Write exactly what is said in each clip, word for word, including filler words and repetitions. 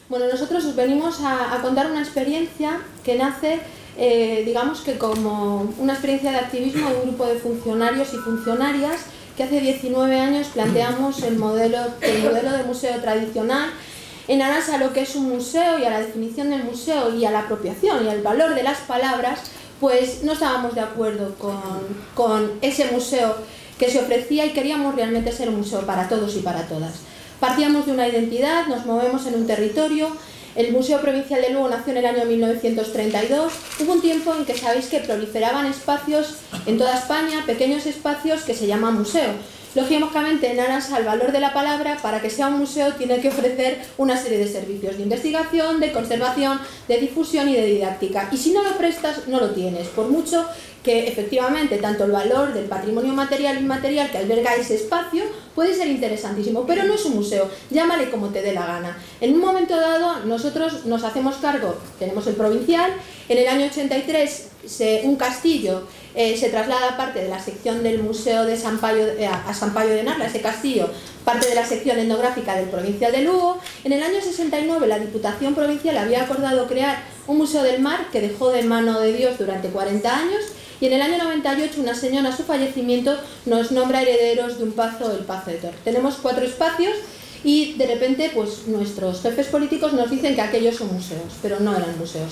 Bueno, nosotros os venimos a, a contar una experiencia que nace, eh, digamos que como una experiencia de activismo de un grupo de funcionarios y funcionarias que hace diecinueve años planteamos el modelo, el modelo de museo tradicional en aras a lo que es un museo y a la definición del museo y a la apropiación y al valor de las palabras. Pues no estábamos de acuerdo con, con ese museo que se ofrecía y queríamos realmente ser un museo para todos y para todas. Partíamos de una identidad, nos movemos en un territorio. El Museo Provincial de Lugo nació en el año mil novecientos treinta y dos. Hubo un tiempo en que sabéis que proliferaban espacios en toda España, pequeños espacios que se llaman museo. Lógicamente, en aras al valor de la palabra, para que sea un museo tiene que ofrecer una serie de servicios de investigación, de conservación, de difusión y de didáctica. Y si no lo prestas, no lo tienes, por mucho que efectivamente tanto el valor del patrimonio material e inmaterial que alberga ese espacio puede ser interesantísimo, pero no es un museo, llámale como te dé la gana. En un momento dado nosotros nos hacemos cargo, tenemos el provincial, en el año ochenta y tres se, un castillo eh, se traslada parte de la sección del Museo de San Payo, eh, a San Payo de Narla, ese castillo, parte de la sección etnográfica del Provincial de Lugo. En el año sesenta y nueve la Diputación Provincial había acordado crear un Museo del Mar que dejó de mano de Dios durante cuarenta años. Y en el año noventa y ocho, una señora a su fallecimiento nos nombra herederos de un pazo, el Pazo de Tor. Tenemos cuatro espacios y de repente pues nuestros jefes políticos nos dicen que aquellos son museos, pero no eran museos.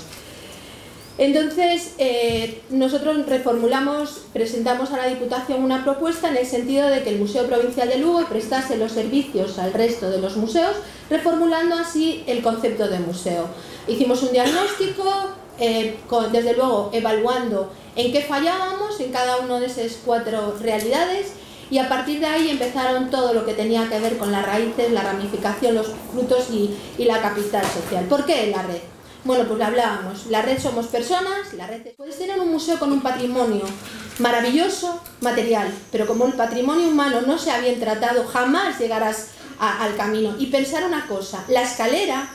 Entonces eh, nosotros reformulamos, presentamos a la Diputación una propuesta en el sentido de que el Museo Provincial de Lugo prestase los servicios al resto de los museos, reformulando así el concepto de museo. Hicimos un diagnóstico, eh, con, desde luego evaluando en qué fallábamos en cada una de esas cuatro realidades, y a partir de ahí empezaron todo lo que tenía que ver con las raíces, la ramificación, los frutos y, y la capital social. ¿Por qué la red? Bueno, pues hablábamos, la red somos personas, la red es... Puedes tener un museo con un patrimonio maravilloso, material, pero como el patrimonio humano no sea bien tratado, jamás llegarás a, al camino. Y pensar una cosa, la escalera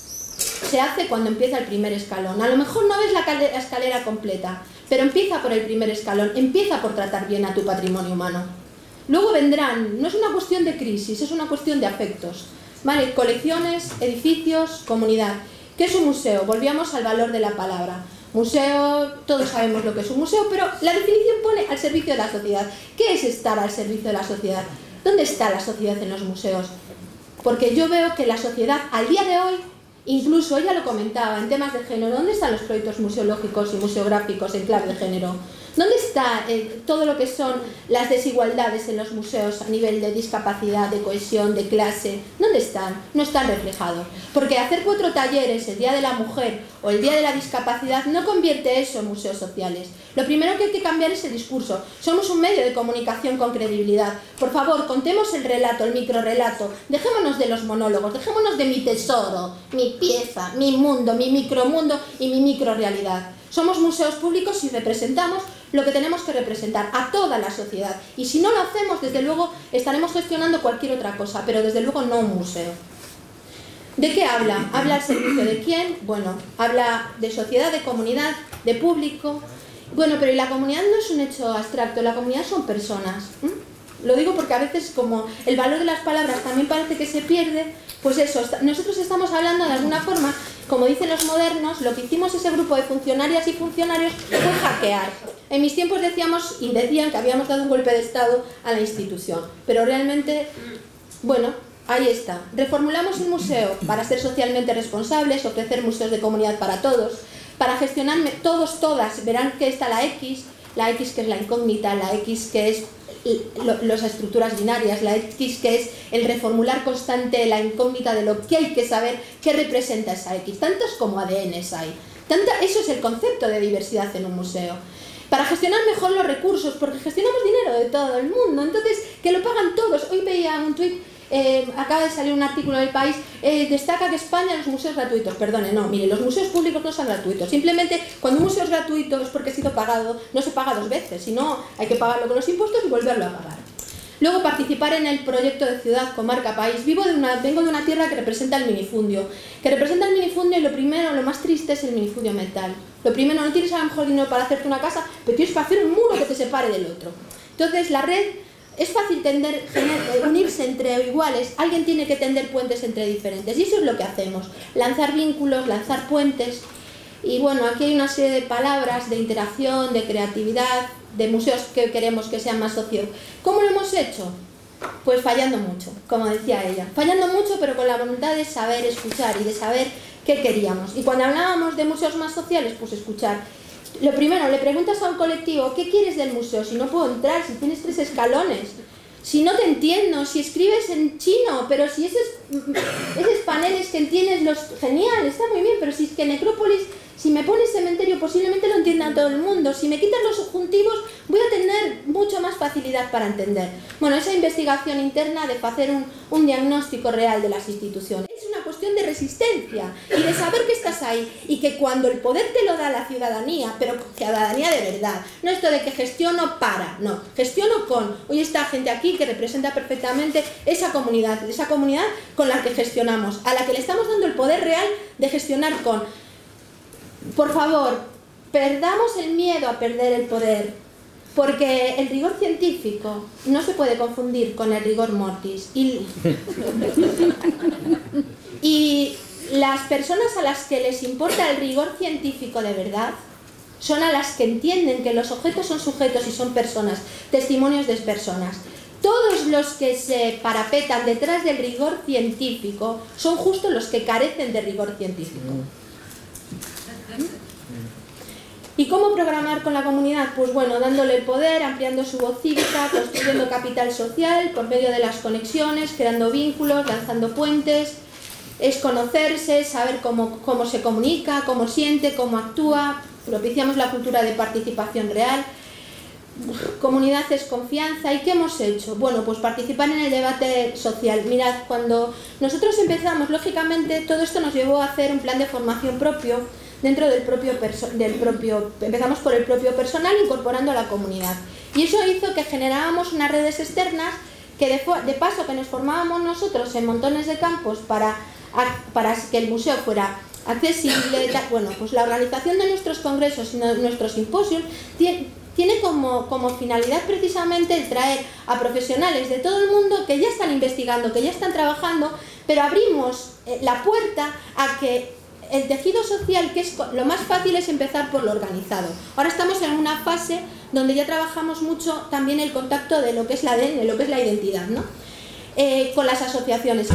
se hace cuando empieza el primer escalón. A lo mejor no ves la escalera completa, pero empieza por el primer escalón, empieza por tratar bien a tu patrimonio humano. Luego vendrán, no es una cuestión de crisis, es una cuestión de afectos, ¿vale? Colecciones, edificios, comunidad. ¿Qué es un museo? Volvíamos al valor de la palabra. Museo, todos sabemos lo que es un museo, pero la definición pone al servicio de la sociedad. ¿Qué es estar al servicio de la sociedad? ¿Dónde está la sociedad en los museos? Porque yo veo que la sociedad, al día de hoy, incluso ella lo comentaba en temas de género, ¿dónde están los proyectos museológicos y museográficos en clave de género? ¿Dónde está eh, todo lo que son las desigualdades en los museos a nivel de discapacidad, de cohesión, de clase? ¿Dónde están? No están reflejados. Porque hacer cuatro talleres el Día de la Mujer o el Día de la Discapacidad no convierte eso en museos sociales. Lo primero que hay que cambiar es el discurso. Somos un medio de comunicación con credibilidad. Por favor, contemos el relato, el microrelato. Dejémonos de los monólogos, dejémonos de mi tesoro, mi pieza, mi mundo, mi micromundo y mi microrealidad. Somos museos públicos y representamos lo que tenemos que representar a toda la sociedad. Y si no lo hacemos, desde luego estaremos gestionando cualquier otra cosa, pero desde luego no un museo. ¿De qué habla? ¿Habla al servicio de quién? Bueno, habla de sociedad, de comunidad, de público. Bueno, pero ¿y la comunidad no es un hecho abstracto? La comunidad son personas. ¿Mm? Lo digo porque a veces, como el valor de las palabras también parece que se pierde, pues eso, nosotros estamos hablando de alguna forma, como dicen los modernos, lo que hicimos ese grupo de funcionarias y funcionarios fue hackear. En mis tiempos decíamos y decían que habíamos dado un golpe de Estado a la institución, pero realmente, bueno, ahí está. Reformulamos el museo para ser socialmente responsables, ofrecer museos de comunidad para todos, para gestionar todos, todas, verán que está la X, la X que es la incógnita, la X que es las estructuras binarias, la X que es el reformular constante la incógnita de lo que hay que saber, qué representa esa X. Tantos como A D Ns hay. Tanta, eso es el concepto de diversidad en un museo. Para gestionar mejor los recursos, porque gestionamos dinero de todo el mundo, entonces que lo pagan todos. Hoy veía un tuit, eh, acaba de salir un artículo del País, eh, destaca que España los museos gratuitos. Perdone, no, mire, los museos públicos no son gratuitos. Simplemente cuando un museo es gratuito es porque ha sido pagado, no se paga dos veces, sino hay que pagarlo con los impuestos y volverlo a pagar. Luego, participar en el proyecto de ciudad, comarca, país. Vivo de una, vengo de una tierra que representa el minifundio. Que representa el minifundio y lo primero, lo más triste es el minifundio mental. Lo primero, no tienes a lo mejor dinero para hacerte una casa, pero tienes para hacer un muro que te separe del otro. Entonces, la red es fácil tender, unirse entre iguales, alguien tiene que tender puentes entre diferentes, y eso es lo que hacemos, lanzar vínculos, lanzar puentes. Y bueno, aquí hay una serie de palabras de interacción, de creatividad, de museos que queremos que sean más socio. ¿Cómo lo hemos hecho? Pues fallando mucho, como decía ella. Fallando mucho, pero con la voluntad de saber escuchar y de saber qué queríamos. Y cuando hablábamos de museos más sociales, pues escuchar. Lo primero, le preguntas a un colectivo, ¿qué quieres del museo? Si no puedo entrar, si tienes tres escalones, si no te entiendo, si escribes en chino, pero si esos, esos paneles que entiendes, los genial, está muy bien, pero si es que Necrópolis, si me pones cementerio, posiblemente lo entienda todo el mundo. Si me quitas los subjuntivos, voy a tener mucho más facilidad para entender. Bueno, esa investigación interna de hacer un, un diagnóstico real de las instituciones. Es una cuestión de resistencia y de saber que estás ahí y que cuando el poder te lo da la ciudadanía, pero ciudadanía de verdad, no esto de que gestiono para, no, gestiono con, hoy está gente aquí que representa perfectamente esa comunidad, esa comunidad con la que gestionamos, a la que le estamos dando el poder real de gestionar con. Por favor, perdamos el miedo a perder el poder, porque el rigor científico no se puede confundir con el rigor mortis. Y, y las personas a las que les importa el rigor científico de verdad son a las que entienden que los objetos son sujetos y son personas, testimonios de personas. Todos los que se parapetan detrás del rigor científico son justo los que carecen de rigor científico. ¿Y cómo programar con la comunidad? Pues bueno, dándole el poder, ampliando su voz cívica, construyendo capital social por medio de las conexiones, creando vínculos, lanzando puentes. Es conocerse, saber cómo, cómo se comunica, cómo siente, cómo actúa. Propiciamos la cultura de participación real. Comunidad es confianza. ¿Y qué hemos hecho? Bueno, pues participar en el debate social. Mirad, cuando nosotros empezamos, lógicamente, todo esto nos llevó a hacer un plan de formación propio, dentro del propio, del propio, empezamos por el propio personal incorporando a la comunidad. Y eso hizo que generábamos unas redes externas que de, de paso que nos formábamos nosotros en montones de campos para, para que el museo fuera accesible. Bueno, pues la organización de nuestros congresos y nuestros simposios tiene, tiene como, como finalidad precisamente el traer a profesionales de todo el mundo que ya están investigando, que ya están trabajando, pero abrimos la puerta a que el tejido social, que es lo más fácil, es empezar por lo organizado. Ahora estamos en una fase donde ya trabajamos mucho también el contacto de lo que es la A D N, lo que es la identidad, ¿no? Eh, con las asociaciones.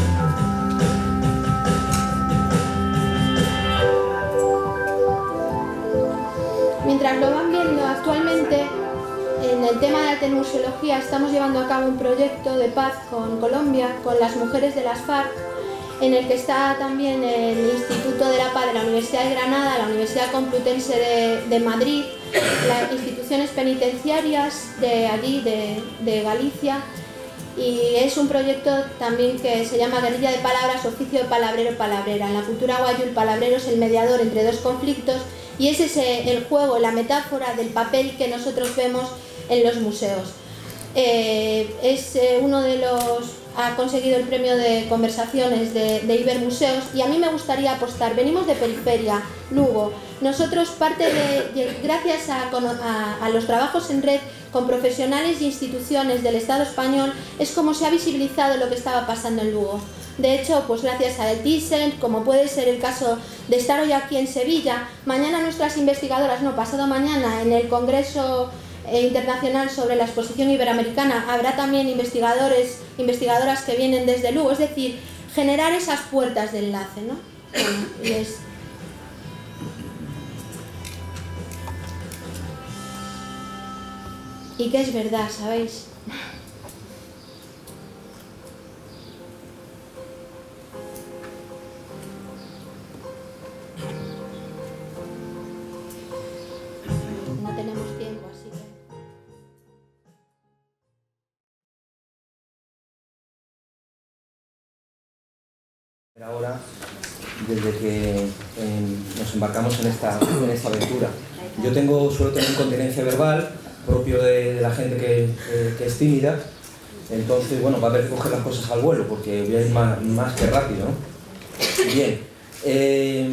Mientras lo van viendo actualmente, en el tema de la etnomuseología estamos llevando a cabo un proyecto de paz con Colombia, con las mujeres de las FARC, en el que está también el Instituto de la Paz de la Universidad de Granada, la Universidad Complutense de, de Madrid, las instituciones penitenciarias de allí, de, de Galicia, y es un proyecto también que se llama Guerrilla de Palabras, oficio de palabrero palabrera. En la cultura guayú el palabrero es el mediador entre dos conflictos y ese es el juego, la metáfora del papel que nosotros vemos en los museos. Eh, es eh, uno de los... ha conseguido el premio de conversaciones de, de Ibermuseos y a mí me gustaría apostar. Venimos de periferia, Lugo. Nosotros parte de, de gracias a, a, a los trabajos en red con profesionales y instituciones del Estado español es como se ha visibilizado lo que estaba pasando en Lugo. De hecho, pues gracias a el Thyssen, como puede ser el caso de estar hoy aquí en Sevilla, mañana nuestras investigadoras, no, pasado mañana en el Congreso internacional sobre la exposición iberoamericana habrá también investigadores, investigadoras que vienen desde Lugo, es decir, generar esas puertas de enlace, ¿no? Bueno, y, es... y que es verdad, ¿sabéis? No tenemos tiempo, así que... Ahora, desde que eh, nos embarcamos en esta, en esta aventura. Yo tengo, suelo tener incontinencia verbal, propio de, de la gente que, que, que es tímida, entonces, bueno, va a haber que coger las cosas al vuelo, porque voy a ir más, más que rápido, ¿no? Bien, eh,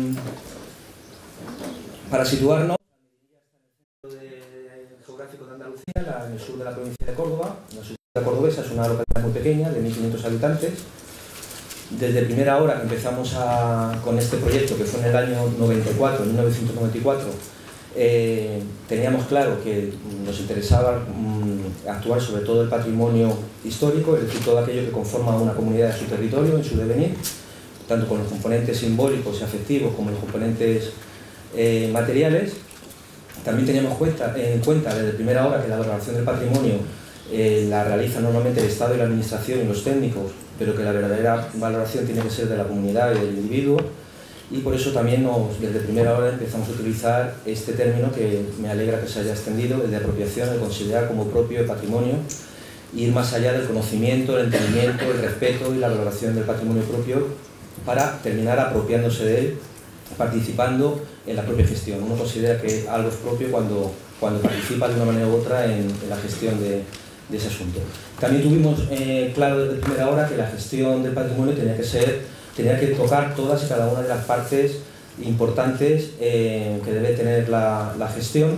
para situarnos, el geográfico de Andalucía, en el sur de la provincia de Córdoba, en el sur Cordobesa es una localidad muy pequeña, de mil quinientos habitantes. Desde primera hora que empezamos a, con este proyecto, que fue en el año noventa y cuatro, mil novecientos noventa y cuatro, eh, teníamos claro que nos interesaba mm, actuar sobre todo el patrimonio histórico, es decir, todo aquello que conforma una comunidad en su territorio, en su devenir, tanto con los componentes simbólicos y afectivos como los componentes eh, materiales. También teníamos cuenta, en cuenta desde primera hora que la valoración del patrimonio eh, la realiza normalmente el Estado y la Administración y los técnicos, pero que la verdadera valoración tiene que ser de la comunidad y del individuo, y por eso también nos, desde primera hora empezamos a utilizar este término que me alegra que se haya extendido, el de apropiación, el considerar como propio el patrimonio, ir más allá del conocimiento, el entendimiento, el respeto y la valoración del patrimonio propio para terminar apropiándose de él, participando en la propia gestión. Uno considera que algo es propio cuando, cuando participa de una manera u otra en, en la gestión de, de ese asunto. También tuvimos eh, claro desde primera hora que la gestión del patrimonio tenía que ser, tenía que tocar todas y cada una de las partes importantes eh, que debe tener la, la gestión,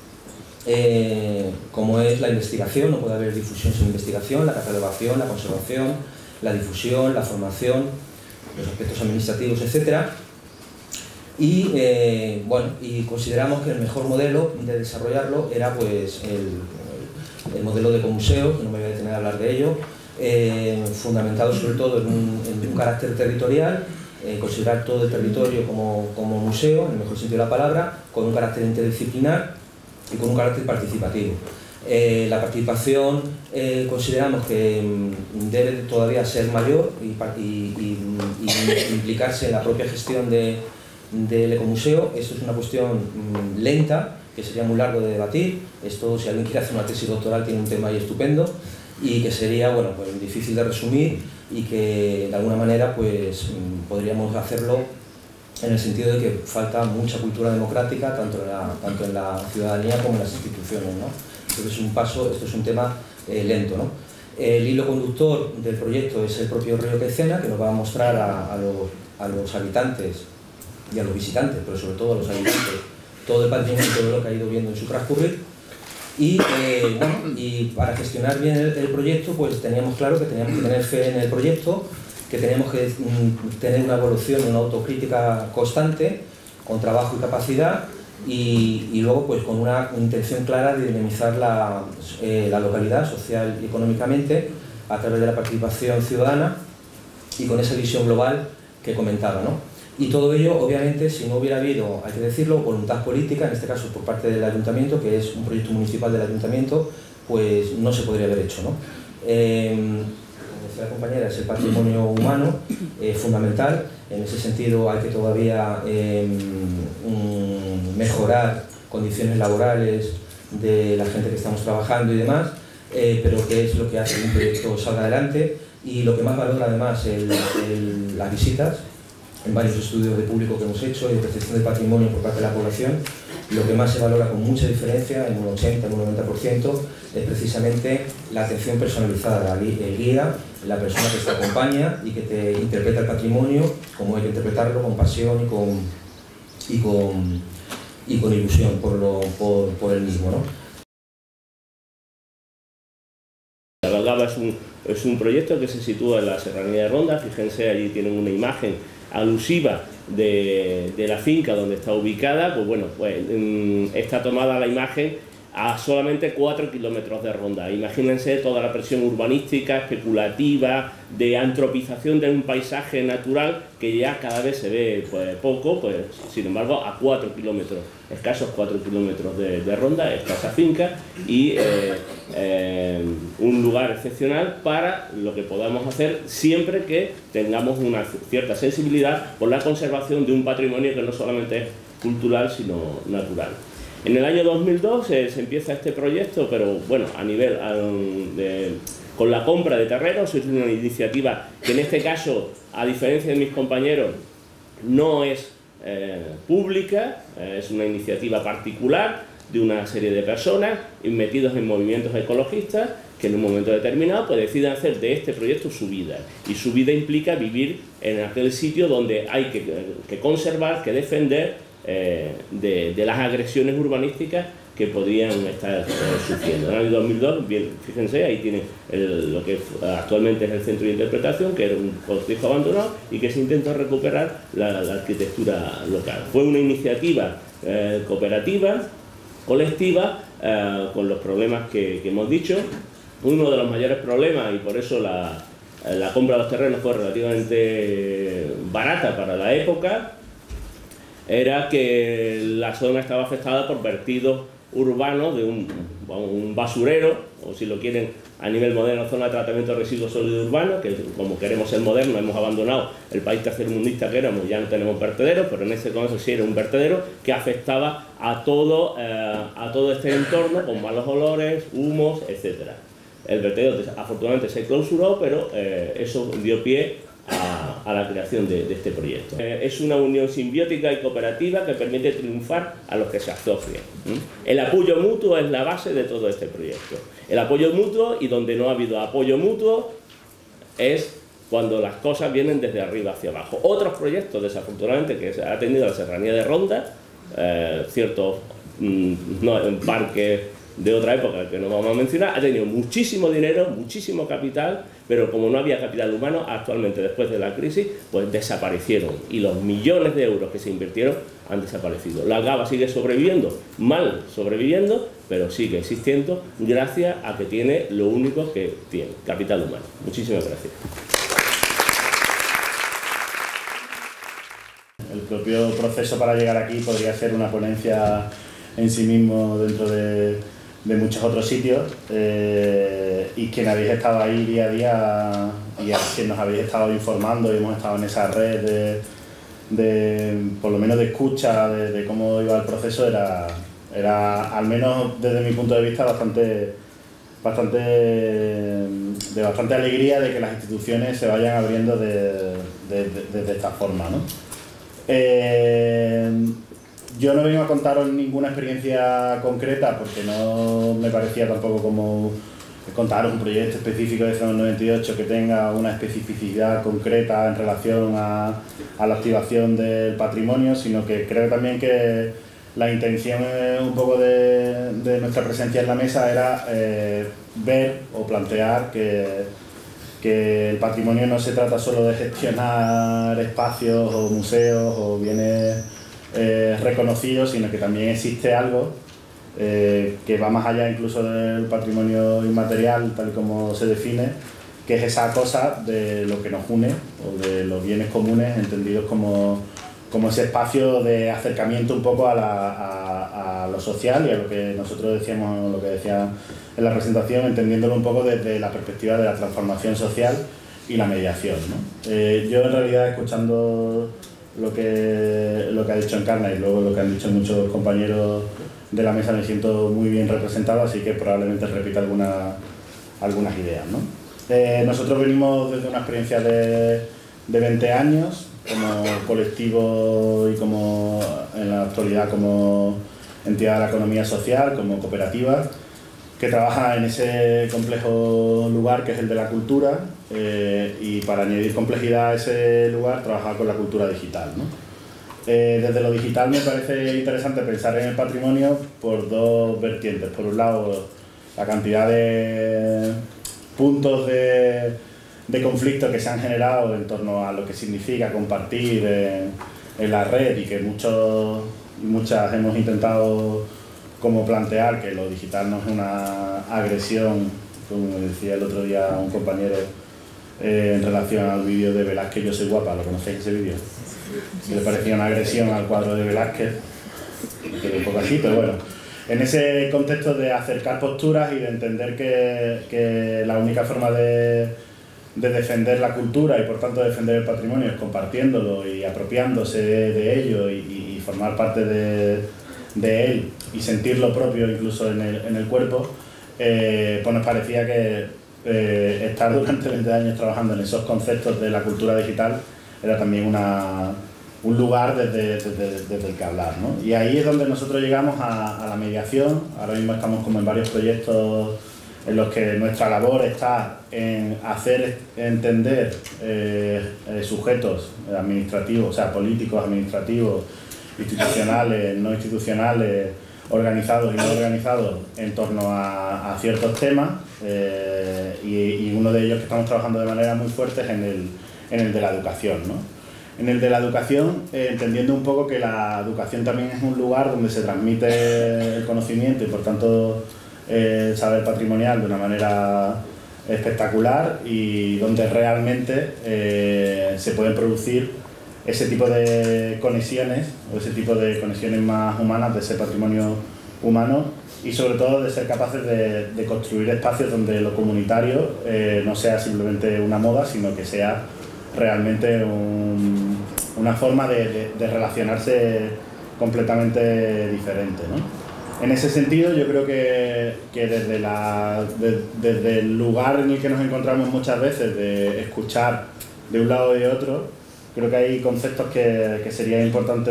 eh, como es la investigación. No puede haber difusión sin investigación, la catalogación, la conservación, la difusión, la formación, los aspectos administrativos, etcétera. Y, eh, bueno, y consideramos que el mejor modelo de desarrollarlo era pues, el, el modelo de ecomuseo, que no me voy a detener a hablar de ello, eh, fundamentado sobre todo en un, en un carácter territorial, eh, considerar todo el territorio como, como museo, en el mejor sentido de la palabra, con un carácter interdisciplinar y con un carácter participativo. Eh, la participación eh, consideramos que mm, debe todavía ser mayor y, y, y, y implicarse en la propia gestión de del ecomuseo. Esto es una cuestión mmm, lenta, que sería muy largo de debatir. Esto, si alguien quiere hacer una tesis doctoral, tiene un tema ahí estupendo, y que sería, bueno, pues difícil de resumir, y que de alguna manera pues mmm, podríamos hacerlo en el sentido de que falta mucha cultura democrática, tanto en la, tanto en la ciudadanía como en las instituciones, ¿no? Entonces es un paso, esto es un tema eh, lento, ¿no? El hilo conductor del proyecto es el propio río Quecena, que nos va a mostrar a, a, los, a los habitantes y a los visitantes, pero sobre todo a los habitantes, todo el patrimonio y todo lo que ha ido viendo en su transcurrir. Y, eh, bueno, y para gestionar bien el, el proyecto, pues teníamos claro que teníamos que tener fe en el proyecto, que teníamos que mm, tener una evolución, una autocrítica constante, con trabajo y capacidad, y, y luego pues con una intención clara de dinamizar la, eh, la localidad social y económicamente a través de la participación ciudadana y con esa visión global que comentaba, ¿no? Y todo ello, obviamente, si no hubiera habido, hay que decirlo, voluntad política, en este caso por parte del Ayuntamiento, que es un proyecto municipal del Ayuntamiento, pues no se podría haber hecho, ¿no? Eh, como decía la compañera, es el patrimonio humano eh, fundamental. En ese sentido hay que todavía eh, um, mejorar condiciones laborales de la gente que estamos trabajando y demás, eh, pero que es lo que hace que un proyecto salga adelante, y lo que más valora además el, el, las visitas. En varios estudios de público que hemos hecho y de percepción del patrimonio por parte de la población, lo que más se valora con mucha diferencia, en un ochenta, en un noventa por ciento, es precisamente la atención personalizada, el guía, la persona que te acompaña y que te interpreta el patrimonio como hay que interpretarlo, con pasión y con, y con, y con ilusión por, lo, por, por el mismo, ¿no? La Galgaba es un, es un proyecto que se sitúa en la Serranía de Ronda. Fíjense, allí tienen una imagen alusiva de, de la finca donde está ubicada. Pues bueno, pues está tomada la imagen a solamente cuatro kilómetros de Ronda. Imagínense toda la presión urbanística, especulativa, de antropización de un paisaje natural que ya cada vez se ve pues, poco, pues sin embargo a cuatro kilómetros, escasos cuatro kilómetros de, de Ronda está esa finca, y eh, eh, un lugar excepcional para lo que podamos hacer siempre que tengamos una cierta sensibilidad por la conservación de un patrimonio que no solamente es cultural sino natural. En el año dos mil dos eh, se empieza este proyecto, pero bueno, a nivel um, de, con la compra de terrenos. Es una iniciativa que en este caso, a diferencia de mis compañeros, no es eh, pública, eh, es una iniciativa particular de una serie de personas metidos en movimientos ecologistas que en un momento determinado pues deciden hacer de este proyecto su vida, y su vida implica vivir en aquel sitio donde hay que, que conservar, que defender eh, de, de las agresiones urbanísticas que podrían estar eh, sufriendo. En el año dos mil dos, bien, fíjense, ahí tienen el, lo que actualmente es el centro de interpretación, que era un cortijo abandonado y que se intenta recuperar la, la arquitectura local. Fue una iniciativa eh, cooperativa, colectiva, eh, con los problemas que, que hemos dicho. Uno de los mayores problemas, y por eso la, la compra de los terrenos fue relativamente barata para la época, era que la zona estaba afectada por vertidos urbanos de un, un basurero, o si lo quieren a nivel moderno, zona de tratamiento de residuos sólidos urbanos, que como queremos ser modernos, hemos abandonado el país tercermundista que éramos, ya no tenemos vertederos, pero en ese caso sí era un vertedero que afectaba a todo, eh, a todo este entorno, con malos olores, humos, etcétera. El vertedero afortunadamente se clausuró, pero eh, eso dio pie A, a la creación de, de este proyecto. Eh, es una unión simbiótica y cooperativa que permite triunfar a los que se asocian. ¿Mm? El apoyo mutuo es la base de todo este proyecto. El apoyo mutuo, y donde no ha habido apoyo mutuo, es cuando las cosas vienen desde arriba hacia abajo. Otros proyectos, desafortunadamente, que ha tenido la Serranía de Ronda, eh, ciertos mm, no, en parques de otra época que no vamos a mencionar, ha tenido muchísimo dinero, muchísimo capital, pero como no había capital humano, actualmente después de la crisis, pues desaparecieron y los millones de euros que se invirtieron han desaparecido. La Gaba sigue sobreviviendo, mal sobreviviendo, pero sigue existiendo gracias a que tiene lo único que tiene, capital humano. Muchísimas gracias. El propio proceso para llegar aquí podría ser una ponencia en sí mismo dentro de de muchos otros sitios, eh, y quien habéis estado ahí día a día y a quien nos habéis estado informando y hemos estado en esa red de, de por lo menos de escucha de, de cómo iba el proceso, era, era al menos desde mi punto de vista bastante, bastante de bastante alegría de que las instituciones se vayan abriendo de, de, de, de esta forma, ¿no? Eh, Yo no vengo a contaros ninguna experiencia concreta porque no me parecía tampoco como contaros un proyecto específico de Zona noventa y ocho que tenga una especificidad concreta en relación a, a la activación del patrimonio, sino que creo también que la intención eh, un poco de, de nuestra presencia en la mesa era eh, ver o plantear que, que el patrimonio no se trata solo de gestionar espacios o museos o bienes Eh, reconocido, sino que también existe algo eh, que va más allá incluso del patrimonio inmaterial tal y como se define, que es esa cosa de lo que nos une o de los bienes comunes entendidos como, como ese espacio de acercamiento un poco a, la, a, a lo social y a lo que nosotros decíamos, lo que decía en la presentación, entendiéndolo un poco desde la perspectiva de la transformación social y la mediación, ¿no? Eh, yo en realidad escuchando lo que, lo que ha dicho Encarna y luego lo que han dicho muchos compañeros de la mesa me siento muy bien representado, así que probablemente repita alguna, algunas ideas, ¿no? Eh, nosotros venimos desde una experiencia de, de veinte años como colectivo y como en la actualidad como entidad de la economía social, como cooperativa, que trabaja en ese complejo lugar que es el de la cultura, eh, y para añadir complejidad a ese lugar trabaja con la cultura digital, ¿no? Eh, desde lo digital me parece interesante pensar en el patrimonio por dos vertientes. Por un lado, la cantidad de puntos de, de conflicto que se han generado en torno a lo que significa compartir en, en la red y que muchos y muchas hemos intentado como plantear que lo digital no es una agresión, como decía el otro día un compañero eh, en relación al vídeo de Velázquez Yo soy guapa. ¿Lo conocéis ese vídeo? Si le parecía una agresión al cuadro de Velázquez, quedó un poco así, pero bueno, en ese contexto de acercar posturas y de entender que, que la única forma de, de defender la cultura y por tanto defender el patrimonio es compartiéndolo y apropiándose de, de ello y, y formar parte de, de él y sentir lo propio incluso en el, en el cuerpo, eh, pues nos parecía que eh, estar durante veinte años trabajando en esos conceptos de la cultura digital era también una, un lugar desde, desde, desde el que hablar, ¿no? Y ahí es donde nosotros llegamos a, a la mediación. Ahora mismo estamos como en varios proyectos en los que nuestra labor está en hacer entender eh, eh, sujetos administrativos, o sea, políticos, administrativos, institucionales, no institucionales, organizados y no organizados en torno a, a ciertos temas, eh, y, y uno de ellos que estamos trabajando de manera muy fuerte es en el, en el de la educación, ¿no? En el de la educación, eh, entendiendo un poco que la educación también es un lugar donde se transmite el conocimiento y por tanto eh, el saber patrimonial de una manera espectacular, y donde realmente eh, se pueden producir ese tipo de conexiones, o ese tipo de conexiones más humanas de ese patrimonio humano, y sobre todo de ser capaces de, de construir espacios donde lo comunitario eh, no sea simplemente una moda, sino que sea realmente un, una forma de, de, de relacionarse completamente diferente, ¿no? En ese sentido, yo creo que, que desde, la, de, desde el lugar en el que nos encontramos muchas veces, de escuchar de un lado y de otro, creo que hay conceptos que, que sería importante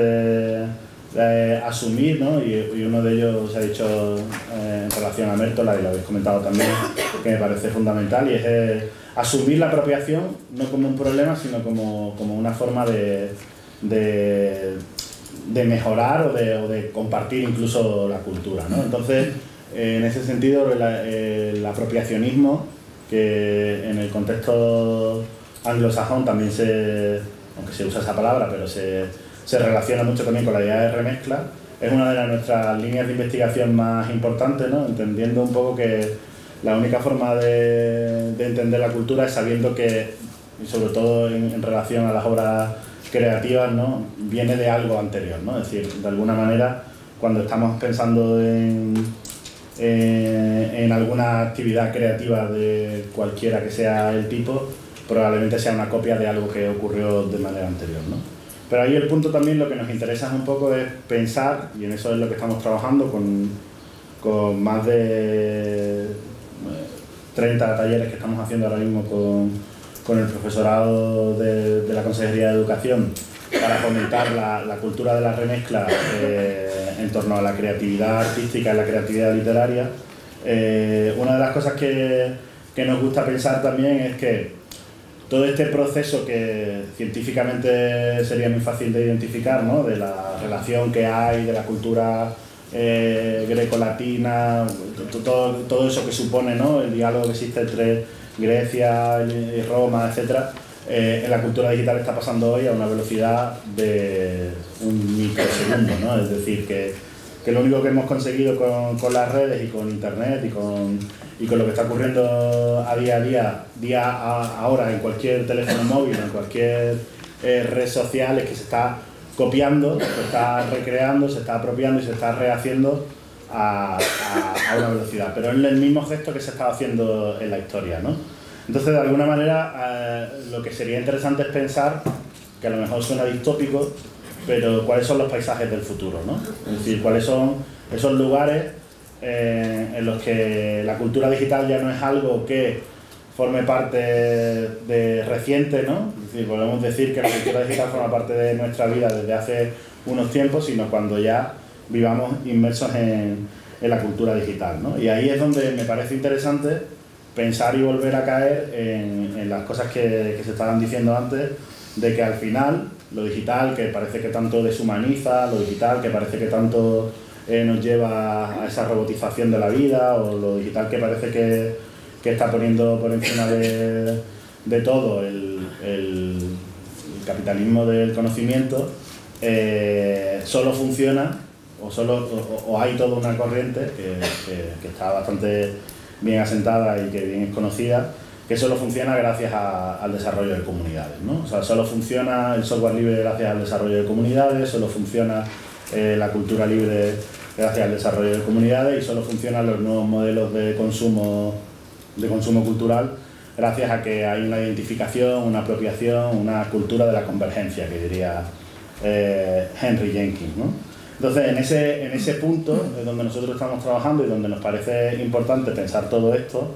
eh, asumir, ¿no? Y, y uno de ellos se ha dicho eh, en relación a Mértola, y lo habéis comentado también, que me parece fundamental, y es eh, asumir la apropiación no como un problema, sino como, como una forma de, de, de mejorar o de, o de compartir incluso la cultura, ¿no? Entonces, eh, en ese sentido, la, el apropiacionismo, que en el contexto anglosajón también se, aunque se usa esa palabra, pero se, se relaciona mucho también con la idea de remezcla, es una de las, nuestras líneas de investigación más importantes, ¿no? Entendiendo un poco que la única forma de, de entender la cultura es sabiendo que, y sobre todo en, en relación a las obras creativas, ¿no? Viene de algo anterior, ¿no? Es decir, de alguna manera, cuando estamos pensando en, en, en alguna actividad creativa de cualquiera que sea el tipo, probablemente sea una copia de algo que ocurrió de manera anterior, ¿no? Pero ahí el punto también, lo que nos interesa un poco es pensar, y en eso es lo que estamos trabajando con, con más de treinta talleres que estamos haciendo ahora mismo con, con el profesorado de, de la Consejería de Educación, para fomentar la, la cultura de la remezcla eh, en torno a la creatividad artística y la creatividad literaria. Eh, una de las cosas que, que nos gusta pensar también es que todo este proceso, que científicamente sería muy fácil de identificar, ¿no? De la relación que hay de la cultura eh, greco-latina, todo, todo eso que supone, ¿no? El diálogo que existe entre Grecia y Roma, etcétera, eh, en la cultura digital está pasando hoy a una velocidad de un microsegundo, ¿no? Es decir, que, que lo único que hemos conseguido con, con las redes y con internet y con, y con lo que está ocurriendo a día a día, día a, ahora en cualquier teléfono móvil, en cualquier eh, red social, es que se está copiando, se está recreando, se está apropiando y se está rehaciendo a, a, a una velocidad, pero en el mismo gesto que se está haciendo en la historia, ¿no? Entonces, de alguna manera, eh, lo que sería interesante es pensar, que a lo mejor suena distópico, pero cuáles son los paisajes del futuro, ¿no? Es decir, cuáles son esos lugares eh, en los que la cultura digital ya no es algo que forme parte de reciente, ¿no? Es decir, podemos decir que la cultura digital forma parte de nuestra vida desde hace unos tiempos, sino cuando ya vivamos inmersos en, en la cultura digital, ¿no? Y ahí es donde me parece interesante pensar y volver a caer en, en las cosas que, que se estaban diciendo antes, de que al final lo digital, que parece que tanto deshumaniza, lo digital que parece que tanto eh, nos lleva a esa robotización de la vida, o lo digital que parece que, que está poniendo por encima de, de todo el, el, el capitalismo del conocimiento, eh, solo funciona, o, solo, o, o hay toda una corriente que, que, que está bastante bien asentada y que bien es conocida, que solo funciona gracias a, al desarrollo de comunidades, ¿no? O sea, solo funciona el software libre gracias al desarrollo de comunidades, solo funciona eh, la cultura libre gracias al desarrollo de comunidades, y solo funcionan los nuevos modelos de consumo, de consumo cultural gracias a que hay una identificación, una apropiación, una cultura de la convergencia, que diría eh, Henry Jenkins, ¿no? Entonces, en ese, en ese punto es donde nosotros estamos trabajando y donde nos parece importante pensar todo esto,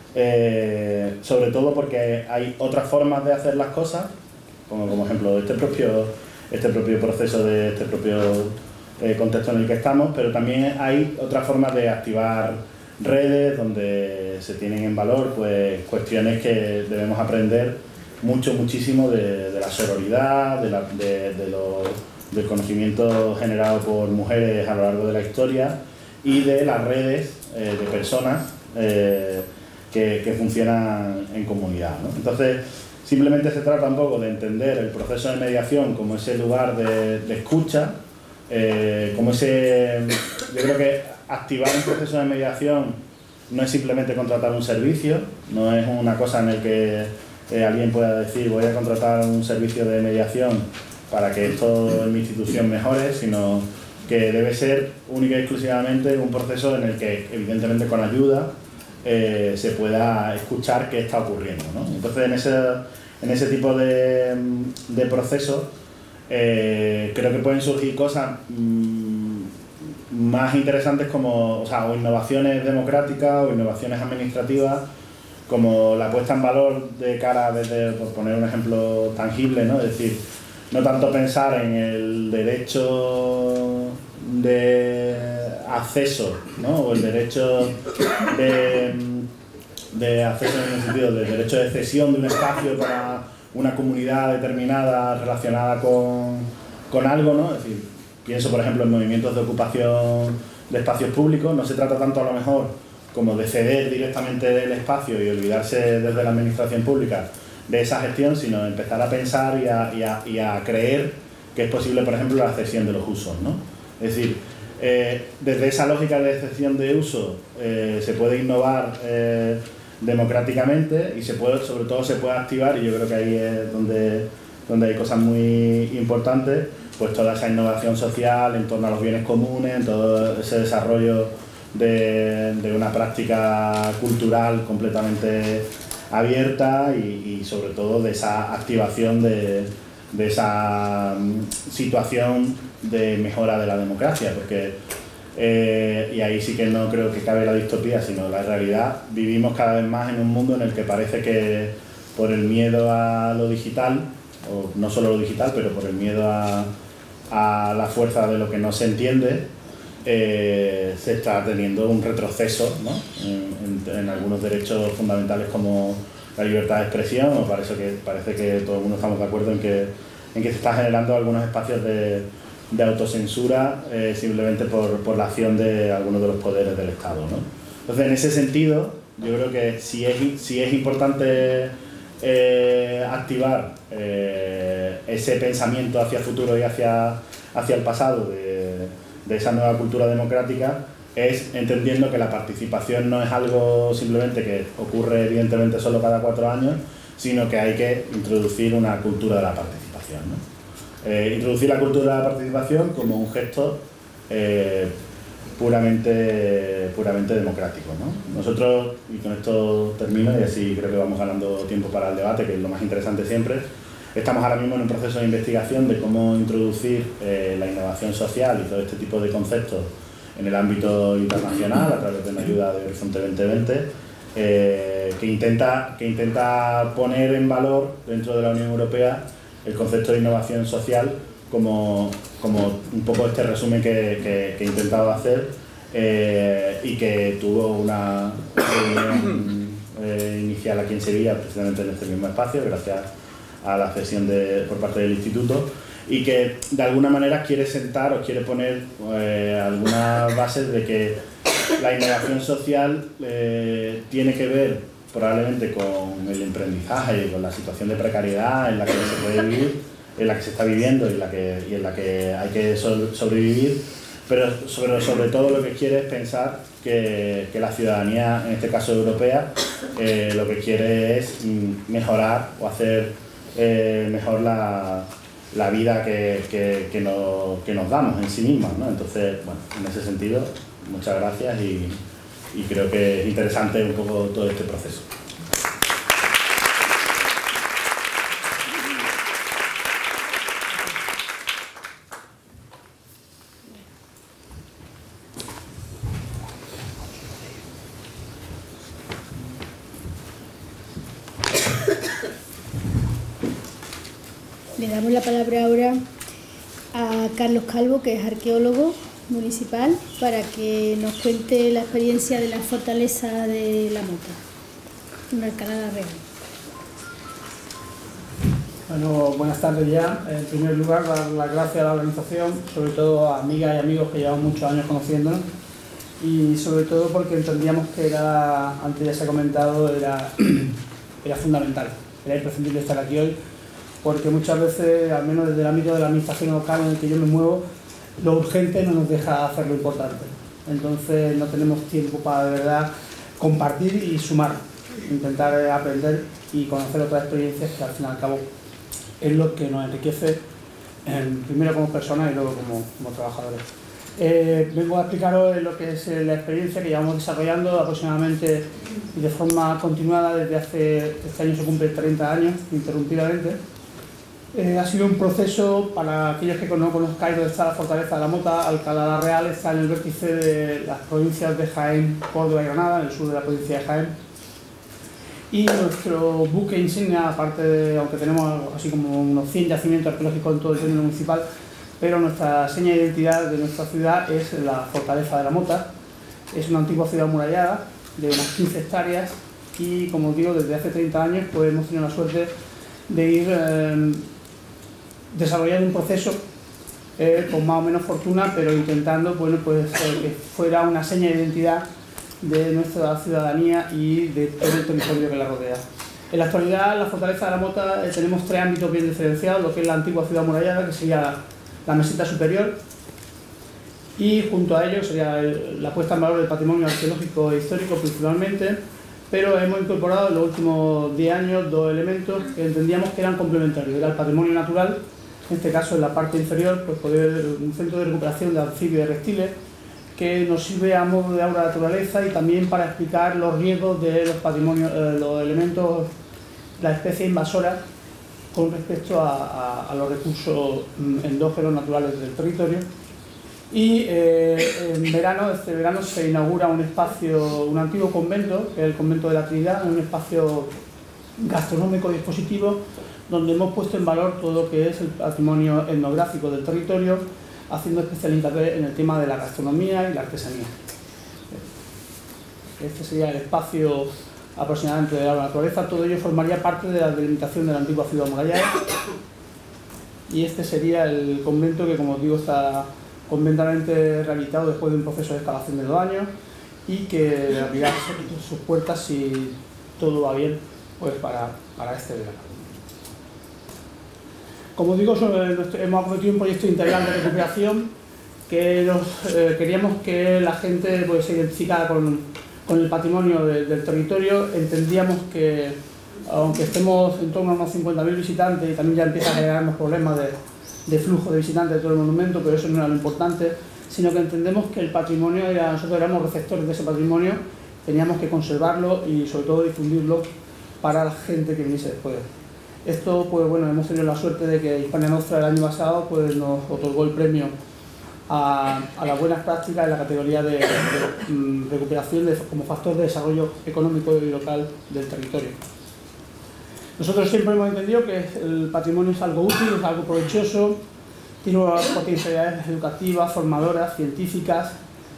eh, sobre todo porque hay otras formas de hacer las cosas, como como ejemplo este propio, este propio proceso de este propio eh, contexto en el que estamos, pero también hay otras formas de activar redes donde se tienen en valor pues cuestiones que debemos aprender mucho, muchísimo de, de la sororidad, de, la, de, de, lo, del conocimiento generado por mujeres a lo largo de la historia y de las redes eh, de personas eh, que, que funcionan en comunidad, ¿no? Entonces, simplemente se trata un poco de entender el proceso de mediación como ese lugar de, de escucha, eh, como ese... Yo creo que activar un proceso de mediación no es simplemente contratar un servicio, no es una cosa en la que eh, alguien pueda decir voy a contratar un servicio de mediación para que esto en mi institución mejore, sino que debe ser única y exclusivamente un proceso en el que, evidentemente con ayuda, eh, se pueda escuchar qué está ocurriendo, ¿no? Entonces, en ese, en ese tipo de, de procesos, eh, creo que pueden surgir cosas mmm, más interesantes como, o sea, o innovaciones democráticas o innovaciones administrativas, como la puesta en valor de cara desde, por poner un ejemplo tangible, ¿no? Es decir, no tanto pensar en el derecho de acceso, ¿no? O el derecho de, de acceso en el sentido del derecho de cesión de un espacio para una comunidad determinada relacionada con, con algo, ¿no? Es decir, pienso por ejemplo en movimientos de ocupación de espacios públicos. No se trata tanto a lo mejor como de ceder directamente el espacio y olvidarse desde la administración pública de esa gestión, sino empezar a pensar y a, y a, y a creer que es posible, por ejemplo, la cesión de los usos, ¿no? Es decir, eh, desde esa lógica de cesión de uso eh, se puede innovar eh, democráticamente y se puede, sobre todo se puede activar, y yo creo que ahí es donde, donde hay cosas muy importantes, pues toda esa innovación social en torno a los bienes comunes, en todo ese desarrollo de, de una práctica cultural completamente abierta y, y sobre todo de esa activación de, de esa situación de mejora de la democracia, porque eh, y ahí sí que no creo que cabe la distopía, sino la realidad. Vivimos cada vez más en un mundo en el que parece que por el miedo a lo digital, o no solo lo digital, pero por el miedo a, a la fuerza de lo que no se entiende, Eh, se está teniendo un retroceso, ¿no? en, en, en algunos derechos fundamentales como la libertad de expresión, o parece que, parece que todo el mundo estamos de acuerdo en que, en que se está generando algunos espacios de, de autocensura eh, simplemente por, por la acción de algunos de los poderes del Estado, ¿no? Entonces, en ese sentido, yo creo que si es, si es importante eh, activar eh, ese pensamiento hacia el futuro y hacia, hacia el pasado de de esa nueva cultura democrática, es entendiendo que la participación no es algo simplemente que ocurre evidentemente solo cada cuatro años, sino que hay que introducir una cultura de la participación, ¿no? Eh, introducir la cultura de la participación como un gesto eh, puramente, puramente democrático, ¿no? Nosotros, y con esto termino y así creo que vamos ganando tiempo para el debate, que es lo más interesante siempre, estamos ahora mismo en un proceso de investigación de cómo introducir eh, la innovación social y todo este tipo de conceptos en el ámbito internacional a través de una ayuda de Horizonte veinte veinte, eh, que, intenta, que intenta poner en valor dentro de la Unión Europea el concepto de innovación social como, como un poco este resumen que, que, que he intentado hacer eh, y que tuvo una reunión eh, inicial aquí en Sevilla, precisamente en este mismo espacio, gracias a la cesión de, por parte del instituto, y que de alguna manera quiere sentar o quiere poner eh, algunas bases de que la innovación social eh, tiene que ver probablemente con el emprendizaje y con la situación de precariedad en la que se puede vivir, en la que se está viviendo y en la que, y en la que hay que sobrevivir, pero sobre, sobre todo lo que quiere es pensar que, que la ciudadanía, en este caso europea, eh, lo que quiere es mejorar o hacer Eh, mejor la, la vida que, que, que, nos, que nos damos en sí mismas, ¿no? Entonces, bueno, en ese sentido, muchas gracias y, y creo que es interesante un poco todo este proceso. Le damos la palabra ahora a Carlos Calvo, que es arqueólogo municipal, para que nos cuente la experiencia de la fortaleza de la Mota, en Alcalá de la Real. Bueno, buenas tardes ya. En primer lugar, dar las gracias a la organización, sobre todo a amigas y amigos que llevamos muchos años conociéndonos, y sobre todo porque entendíamos que era, antes ya se ha comentado, era, era fundamental, era imprescindible estar aquí hoy, porque muchas veces, al menos desde el ámbito de la administración local en el que yo me muevo, lo urgente no nos deja hacer lo importante. Entonces no tenemos tiempo para de verdad compartir y sumar, intentar aprender y conocer otras experiencias que al fin y al cabo es lo que nos enriquece, eh, primero como personas y luego como, como trabajadores. Eh, vengo a explicaros lo que es la experiencia que llevamos desarrollando aproximadamente y de forma continuada desde hace, este año se cumple treinta años, ininterrumpidamente. Eh, ha sido un proceso, para aquellos que no conozcáis dónde está la Fortaleza de la Mota, Alcalá la Real está en el vértice de las provincias de Jaén, Córdoba y Granada, en el sur de la provincia de Jaén. Y nuestro buque insignia, aparte de, aunque tenemos así como unos cien yacimientos arqueológicos en todo el término municipal, pero nuestra seña de identidad de nuestra ciudad es la Fortaleza de la Mota. Es una antigua ciudad amurallada de unas quince hectáreas y, como digo, desde hace treinta años pues hemos tenido la suerte de ir eh, desarrollando un proceso eh, con más o menos fortuna, pero intentando bueno, pues, eh, que fuera una seña de identidad de nuestra ciudadanía y de todo el territorio que la rodea. En la actualidad, en la Fortaleza de la Mota eh, tenemos tres ámbitos bien diferenciados, lo que es la antigua ciudad amurallada, que sería la, la meseta superior, y junto a ello sería el, la puesta en valor del patrimonio arqueológico e histórico principalmente, pero hemos incorporado en los últimos diez años dos elementos que entendíamos que eran complementarios. Era el patrimonio natural, en este caso en la parte inferior, pues poder un centro de recuperación de anfibios y reptiles, que nos sirve a modo de aura de naturaleza y también para explicar los riesgos de los patrimonios, eh, los elementos, las especies invasoras con respecto a, a, a los recursos endógenos naturales del territorio. Y eh, en verano, este verano se inaugura un espacio, un antiguo convento, que es el convento de la Trinidad, un espacio gastronómico y expositivo donde hemos puesto en valor todo lo que es el patrimonio etnográfico del territorio, haciendo especial hincapié en el tema de la gastronomía y la artesanía. Este sería el espacio aproximadamente de la naturaleza. Todo ello formaría parte de la delimitación de la antigua ciudad amurallada. Y este sería el convento que, como os digo, está completamente rehabilitado después de un proceso de excavación de dos años y que abrirá sus puertas, si todo va bien, pues para, para este verano. Como digo, hemos acometido un proyecto integral de recuperación que nos, eh, queríamos que la gente pues, se identificara con, con el patrimonio de, del territorio. Entendíamos que, aunque estemos en torno a unos cincuenta mil visitantes y también ya empieza a generarnos problemas de, de flujo de visitantes de todo el monumento, pero eso no era lo importante, sino que entendemos que el patrimonio, era, nosotros éramos receptores de ese patrimonio, teníamos que conservarlo y sobre todo difundirlo para la gente que viniese después. Esto, pues bueno, hemos tenido la suerte de que Hispania Nostra el año pasado pues, nos otorgó el premio a, a las buenas prácticas en la categoría de, de, de um, recuperación de, como factor de desarrollo económico y local del territorio. Nosotros siempre hemos entendido que el patrimonio es algo útil, es algo provechoso, tiene unas potencialidades educativas, formadoras, científicas,